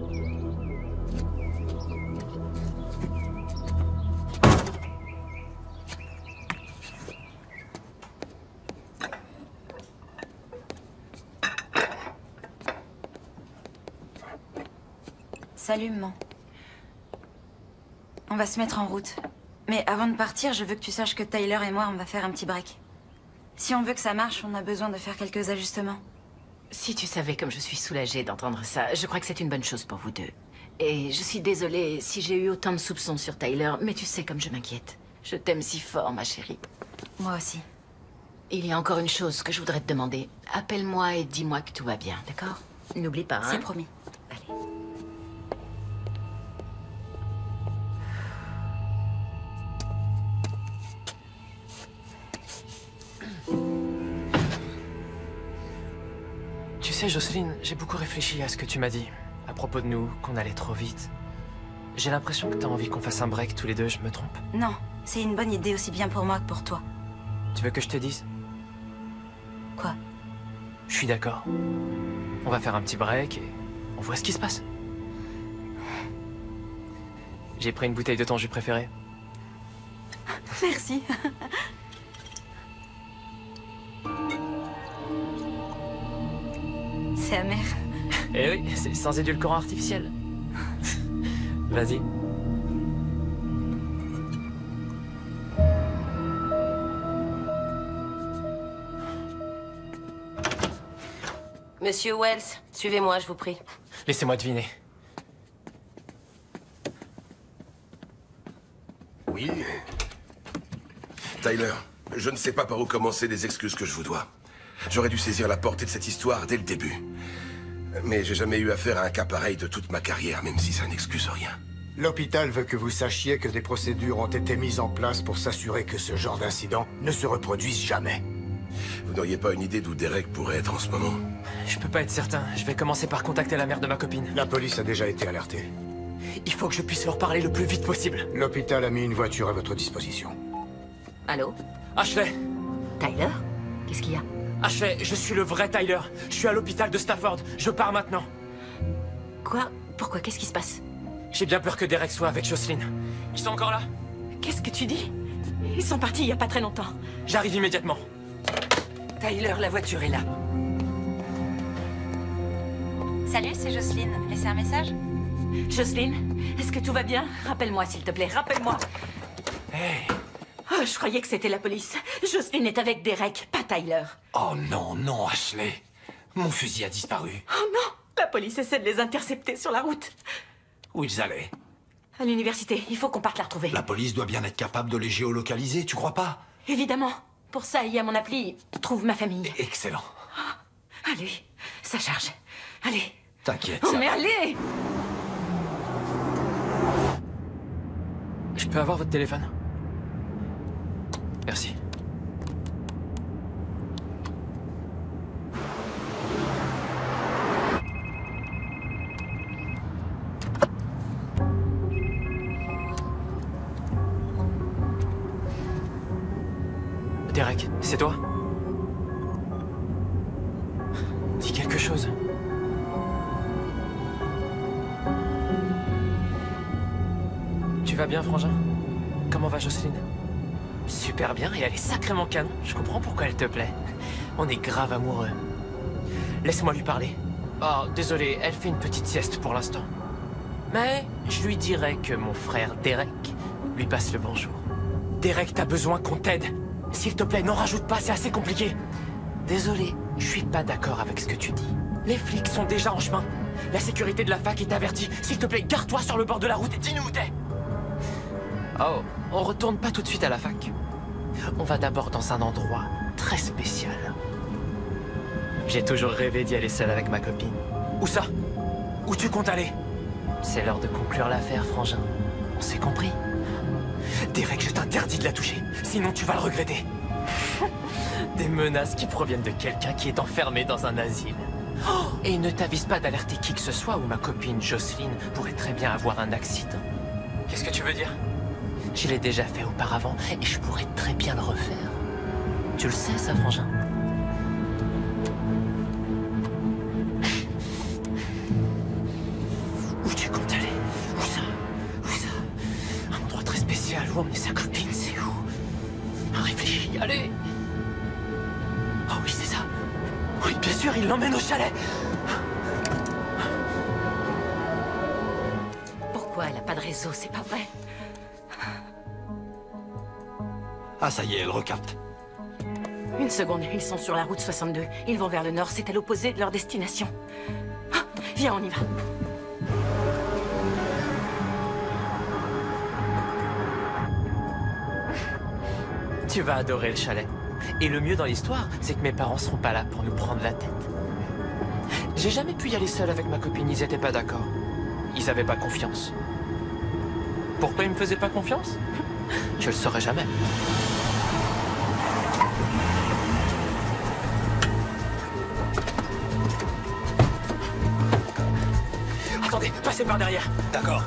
Salut, maman. On va se mettre en route. Mais avant de partir, je veux que tu saches que Tyler et moi, on va faire un petit break. Si on veut que ça marche, on a besoin de faire quelques ajustements. Si tu savais comme je suis soulagée d'entendre ça, je crois que c'est une bonne chose pour vous deux. Et je suis désolée si j'ai eu autant de soupçons sur Tyler, mais tu sais comme je m'inquiète. Je t'aime si fort, ma chérie. Moi aussi. Il y a encore une chose que je voudrais te demander. Appelle-moi et dis-moi que tout va bien, d'accord? N'oublie pas, hein? C'est promis. Allez. Tu sais, Jocelyne, j'ai beaucoup réfléchi à ce que tu m'as dit. À propos de nous, qu'on allait trop vite. J'ai l'impression que t'as envie qu'on fasse un break tous les deux, je me trompe? Non, c'est une bonne idée aussi bien pour moi que pour toi. Tu veux que je te dise? Quoi? Je suis d'accord. On va faire un petit break et on voit ce qui se passe. J'ai pris une bouteille de ton jus préféré. Merci. C'est amer. Eh oui, c'est sans édulcorant artificiel. Vas-y. Monsieur Wells, suivez-moi, je vous prie. Laissez-moi deviner. Oui. Tyler, je ne sais pas par où commencer les excuses que je vous dois. J'aurais dû saisir la portée de cette histoire dès le début. Mais j'ai jamais eu affaire à un cas pareil de toute ma carrière, même si ça n'excuse rien. L'hôpital veut que vous sachiez que des procédures ont été mises en place pour s'assurer que ce genre d'incident ne se reproduise jamais. Vous n'auriez pas une idée d'où Derek pourrait être en ce moment? Je peux pas être certain. Je vais commencer par contacter la mère de ma copine. La police a déjà été alertée. Il faut que je puisse leur parler le plus vite possible. L'hôpital a mis une voiture à votre disposition. Allô? Ashley! Tyler? Qu'est-ce qu'il y a? Ashley, je suis le vrai Tyler. Je suis à l'hôpital de Stafford. Je pars maintenant. Quoi? Pourquoi? Qu'est-ce qui se passe? J'ai bien peur que Derek soit avec Jocelyn. Ils sont encore là? Qu'est-ce que tu dis? Ils sont partis il y a pas très longtemps. J'arrive immédiatement. Tyler, la voiture est là. Salut, c'est Jocelyne. Laissez un message? Jocelyne, est-ce que tout va bien? Rappelle-moi, s'il te plaît, rappelle-moi. Hey. Oh, je croyais que c'était la police. Jocelyne est avec Derek, pas Tyler. Oh non, non, Ashley. Mon fusil a disparu. Oh non! La police essaie de les intercepter sur la route. Où ils allaient? À l'université, il faut qu'on parte la retrouver. La police doit bien être capable de les géolocaliser, tu crois pas? Évidemment. Pour ça, il y a mon appli « Trouve ma famille ». Excellent. Oh, allez, ça charge. Allez. T'inquiète. Oh, ça mais va. allez! Je peux avoir votre téléphone? Merci. Derek, c'est toi? Dis quelque chose. Tu vas bien, frangin? Comment va Jocelyne? Super bien, et elle est sacrément canon. Je comprends pourquoi elle te plaît. On est grave amoureux. Laisse-moi lui parler. Oh, désolé, elle fait une petite sieste pour l'instant. Mais je lui dirai que mon frère Derek lui passe le bonjour. Derek, t'as besoin qu'on t'aide. S'il te plaît, n'en rajoute pas, c'est assez compliqué. Désolé, je suis pas d'accord avec ce que tu dis. Les flics sont déjà en chemin. La sécurité de la fac est avertie. S'il te plaît, garde-toi sur le bord de la route et dis-nous où t'es. Oh, on retourne pas tout de suite à la fac. On va d'abord dans un endroit très spécial. J'ai toujours rêvé d'y aller seul avec ma copine. Où ça? Où tu comptes aller? C'est l'heure de conclure l'affaire, frangin. On s'est compris? Derek, je t'interdis de la toucher, sinon tu vas le regretter. Des menaces qui proviennent de quelqu'un qui est enfermé dans un asile. Oh, et il ne t'avise pas d'alerter qui que ce soit ou ma copine Jocelyne pourrait très bien avoir un accident. Qu'est-ce que tu veux dire? Je l'ai déjà fait auparavant et je pourrais très bien le refaire. Tu le sais, ça, frangin? Où tu comptes aller? Où ça? Où ça? Un endroit très spécial où emmener sa copine, c'est où? Réfléchis, allez! Oh oui, c'est ça. Oui, bien sûr, il l'emmène au chalet. Pourquoi elle a pas de réseau, c'est pas vrai? Ah, ça y est, elle recapte. Une seconde, ils sont sur la route soixante-deux. Ils vont vers le nord, c'est à l'opposé de leur destination. Ah, viens, on y va. Tu vas adorer le chalet. Et le mieux dans l'histoire, c'est que mes parents seront pas là pour nous prendre la tête. J'ai jamais pu y aller seul avec ma copine, ils étaient pas d'accord. Ils avaient pas confiance. Pourquoi ils me faisaient pas confiance? Je le saurais jamais. Attendez, passez par derrière. D'accord.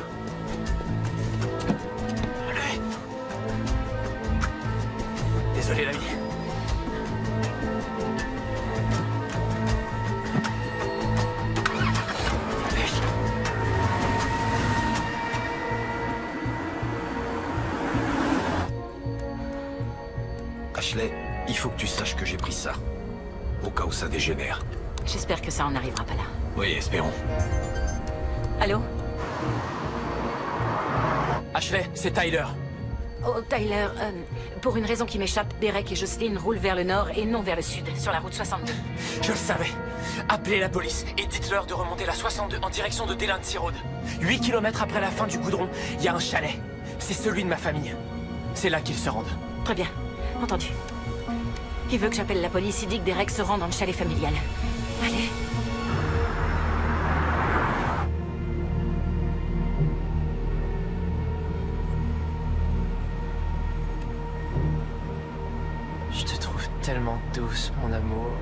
Allez. Désolé, l'ami. Allez. Ashley, il faut que tu saches que j'ai pris ça. Au cas où ça dégénère. J'espère que ça en arrivera pas là. Oui, espérons. Allô? Ashley, c'est Tyler. Oh, Tyler, euh, pour une raison qui m'échappe, Derek et Jocelyn roulent vers le nord et non vers le sud, sur la route soixante-deux. Je le savais. Appelez la police et dites-leur de remonter la soixante-deux en direction de Delancey Road. huit kilomètres après la fin du goudron, il y a un chalet. C'est celui de ma famille. C'est là qu'ils se rendent. Très bien. Entendu. Il veut que j'appelle la police, il dit que Derek se rend dans le chalet familial. Allez. Je te trouve tellement douce, mon amour.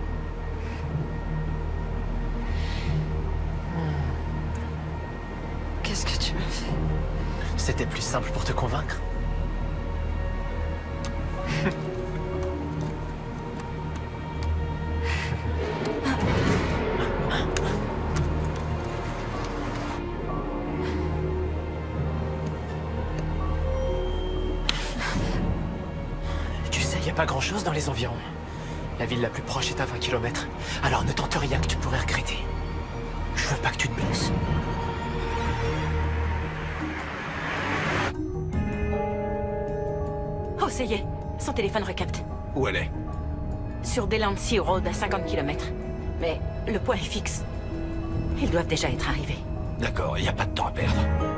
Qu'est-ce que tu me fais? C'était plus simple pour te convaincre. Tu sais, il n'y a pas grand-chose dans les environs. La ville la plus proche est à vingt kilomètres. Alors ne tente rien que tu pourrais regretter. Je veux pas que tu te blesses. Oh, ça y est. Son téléphone recapte. Où elle est? Sur Delancey Road, à cinquante kilomètres. Mais le point est fixe. Ils doivent déjà être arrivés. D'accord, il n'y a pas de temps à perdre.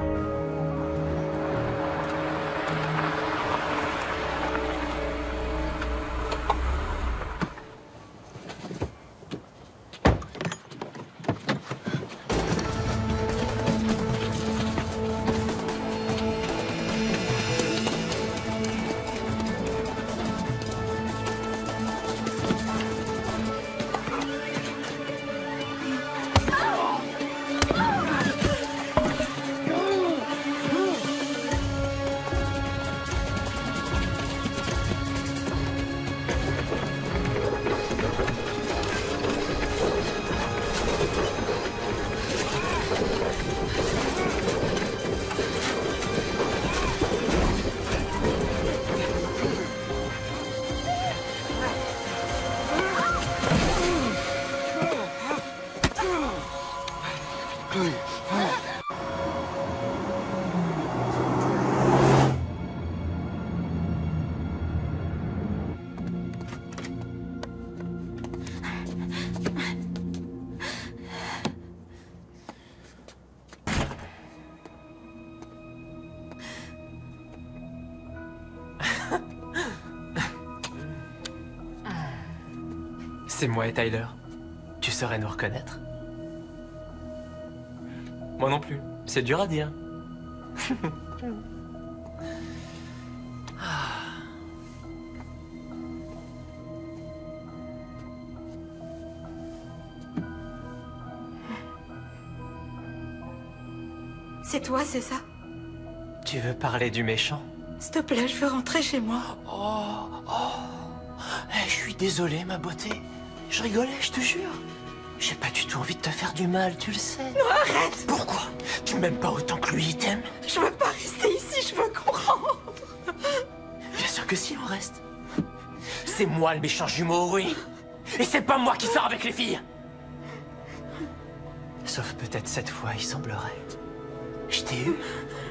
C'est moi et Tyler. Tu saurais nous reconnaître? Moi non plus. C'est dur à dire. C'est toi, c'est ça? Tu veux parler du méchant? S'il te plaît, je veux rentrer chez moi. Oh, oh. Hey, je suis désolé, ma beauté. Je rigolais, je te jure. J'ai pas du tout envie de te faire du mal, tu le sais. Non, arrête! Pourquoi? Tu m'aimes pas autant que lui, il t'aime? Je veux pas rester ici, je veux qu'on rentre. Bien sûr que si, on reste. C'est moi le méchant jumeau, oui. Et c'est pas moi qui sors avec les filles. Sauf peut-être cette fois, il semblerait. Je t'ai eu.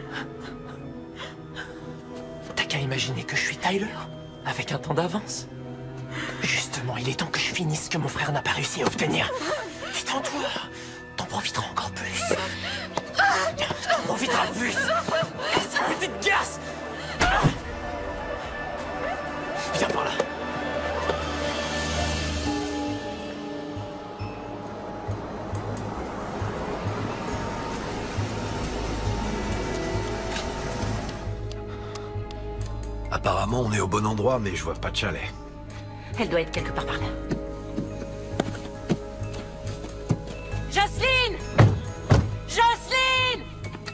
T'as qu'à imaginer que je suis Tyler, avec un temps d'avance. Justement, il est temps que je finisse ce que mon frère n'a pas réussi à obtenir. Détends-toi. T'en profiteras encore plus. T'en profiteras plus. Cette petite garce. Viens par là. Apparemment, on est au bon endroit, mais je vois pas de chalet. Elle doit être quelque part par là. Jocelyn! Jocelyn!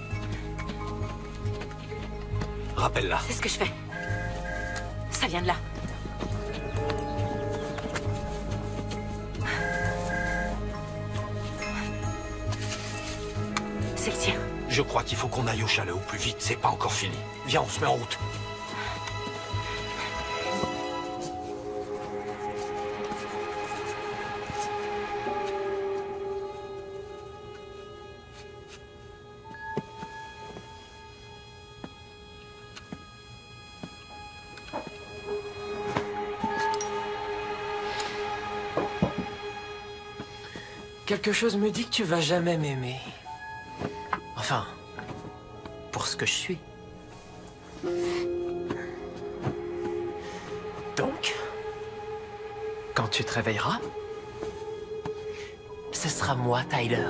Rappelle-la. C'est ce que je fais. Ça vient de là. C'est le sien. Je crois qu'il faut qu'on aille au chalet au plus vite, c'est pas encore fini. Viens, on se met en route. Quelque chose me dit que tu vas jamais m'aimer. Enfin, pour ce que je suis. Donc, quand tu te réveilleras, ce sera moi, Tyler.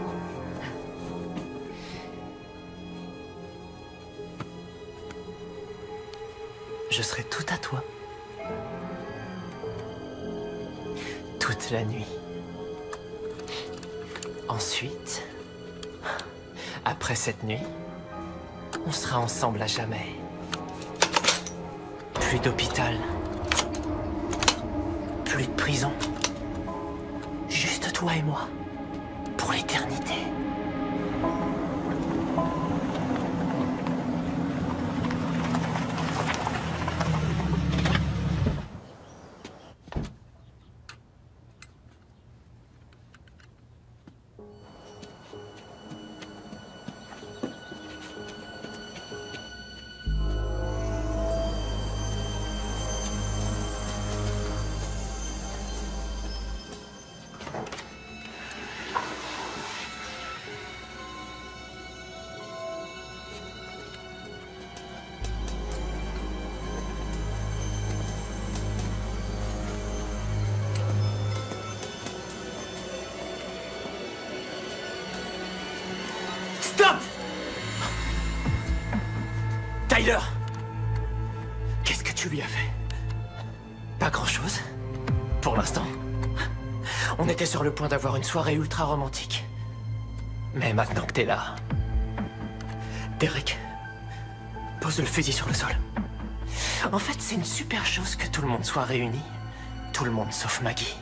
Je serai tout à toi. Toute la nuit. Ensuite, après cette nuit, on sera ensemble à jamais. Plus d'hôpital. Plus de prison. Juste toi et moi. Pour l'éternité. Stop! Tyler! Qu'est-ce que tu lui as fait? Pas grand-chose. Pour l'instant. On était sur le point d'avoir une soirée ultra romantique. Mais maintenant que t'es là... Derek, pose le fusil sur le sol. En fait, c'est une super chose que tout le monde soit réuni. Tout le monde sauf Maggie.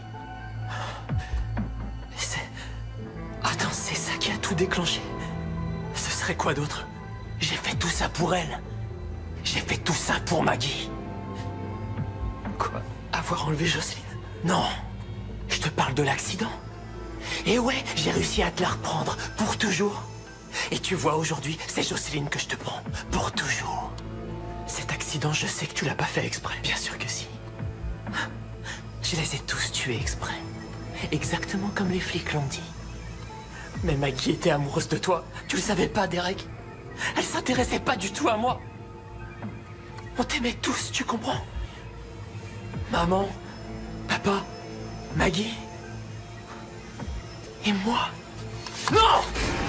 C'est... Attends, c'est ça qui a tout déclenché. Ce serait quoi d'autre? J'ai fait tout ça pour elle. J'ai fait tout ça pour Maggie. Quoi? Avoir enlevé Jocelyne? Non. Je te parle de l'accident. Et ouais, j'ai réussi à te la reprendre. Pour toujours. Et tu vois, aujourd'hui, c'est Jocelyne que je te prends. Pour toujours. Cet accident, je sais que tu l'as pas fait exprès. Bien sûr que si. Je les ai tous tués exprès. Exactement comme les flics l'ont dit. Mais Maggie était amoureuse de toi. Tu le savais pas, Derek? Elle s'intéressait pas du tout à moi. On t'aimait tous, tu comprends? Maman, papa, Maggie... et moi. Non!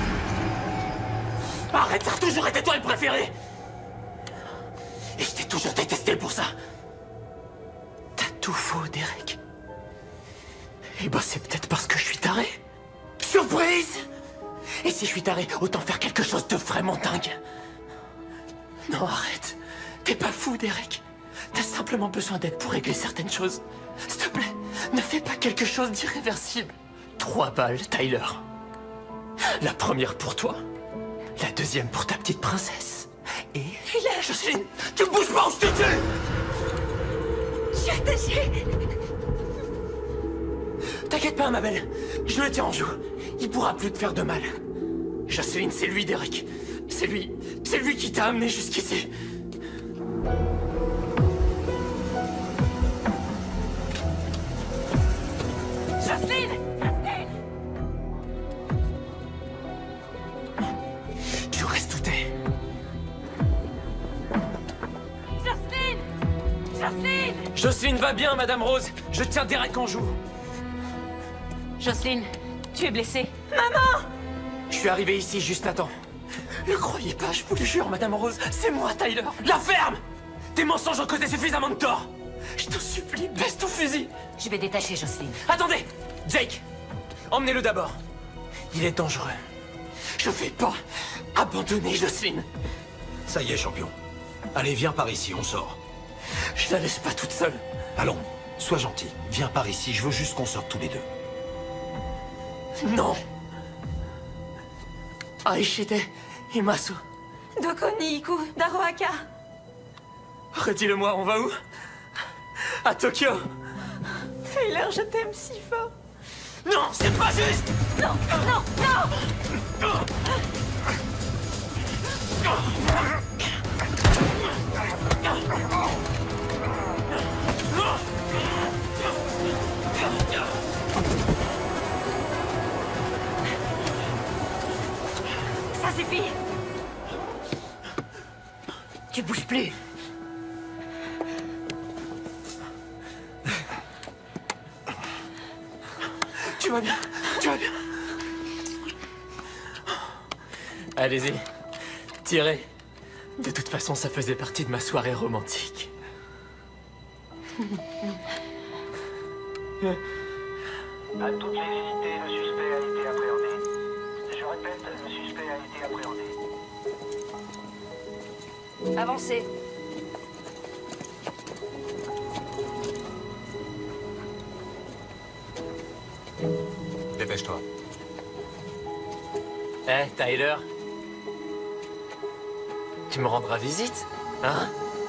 Arrête, ça a toujours été toi le préféré! Et je t'ai toujours détesté pour ça. T'as tout faux, Derek. Et bah c'est peut-être parce que je suis taré. Surprise! Et si je suis taré, autant faire quelque chose de vraiment dingue. Non, arrête. T'es pas fou, Derek. T'as simplement besoin d'aide pour régler certaines choses. S'il te plaît, ne fais pas quelque chose d'irréversible. Trois balles, Tyler. La première pour toi. La deuxième pour ta petite princesse. Et... Il est... Jocelyne, tu bouges pas ou je te tue! Je suis attachée. T'inquiète pas, ma belle. Je le tiens en joue. Il pourra plus te faire de mal. Jocelyne, c'est lui, Derek. C'est lui. C'est lui qui t'a amené jusqu'ici. Jocelyne! Tu restes où t'es. Jocelyne! Jocelyne! Jocelyne va bien, Madame Rose. Je tiens Derek en joue. Jocelyne, tu es blessée. Maman! Je suis arrivé ici juste à temps. Ne croyez pas, je vous le jure, Madame Rose, c'est moi, Tyler. La ferme! Tes mensonges ont causé suffisamment de tort. Je t'en supplie, baisse ton fusil. Je vais détacher Jocelyne. Attendez! Jake! Emmenez-le d'abord. Il est dangereux. Je vais pas abandonner Jocelyne. Ça y est, champion. Allez, viens par ici, on sort. Je la laisse pas toute seule. Allons, sois gentil. Viens par ici, je veux juste qu'on sorte tous les deux. Non! Aishite Imasu. Dokoniku Daroaka. Redis-le-moi, on va où? À Tokyo. Tyler, je t'aime si fort. Non, c'est pas juste! Non, non, non! Tu bouges plus. Tu vas bien, tu vas bien. Allez-y, tirez. De toute façon, ça faisait partie de ma soirée romantique. À toutes les unités, le suspect a été appréhendé. Je répète, le suspect a été appréhendé. Avancez. Dépêche-toi. Eh, Tyler. Tu me rendras visite, hein?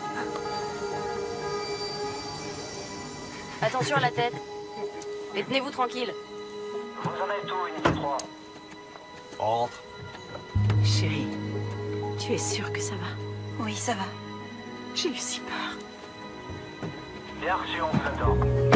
Attention à la tête. Et tenez-vous tranquille. Vous en êtes où, unité trois? Entre. Chérie, tu es sûre que ça va? Oui, ça va. J'ai eu si peur. Bien reçu, on vous attend.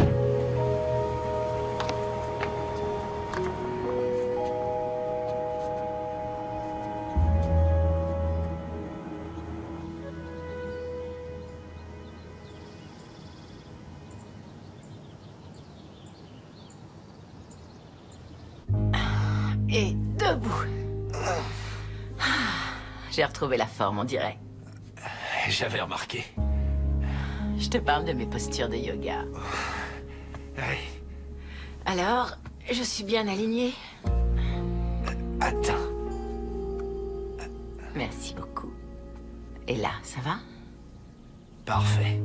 Et debout. J'ai retrouvé la forme, on dirait. J'avais remarqué. Je te parle de mes postures de yoga. Alors, je suis bien alignée? Attends. Merci beaucoup. Et là, ça va? Parfait.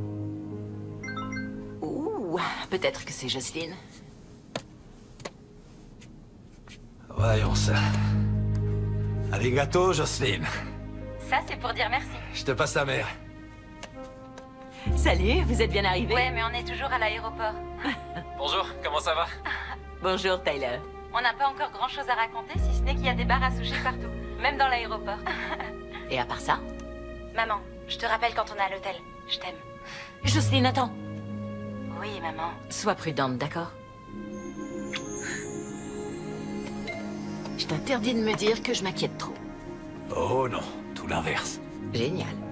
Ouh, peut-être que c'est Jocelyne. Voyons ça. Arigato, Jocelyne. Ça, c'est pour dire merci. Je te passe ta mère. Salut, vous êtes bien arrivés? Ouais, mais on est toujours à l'aéroport. Bonjour, comment ça va? Bonjour, Tyler. On n'a pas encore grand-chose à raconter, si ce n'est qu'il y a des bars à sushi partout. Même dans l'aéroport. Et à part ça? Maman, je te rappelle quand on est à l'hôtel. Je t'aime. Jocelyne, attends. Oui, maman. Sois prudente, d'accord? Je t'interdis de me dire que je m'inquiète trop. Oh non, tout l'inverse. Génial.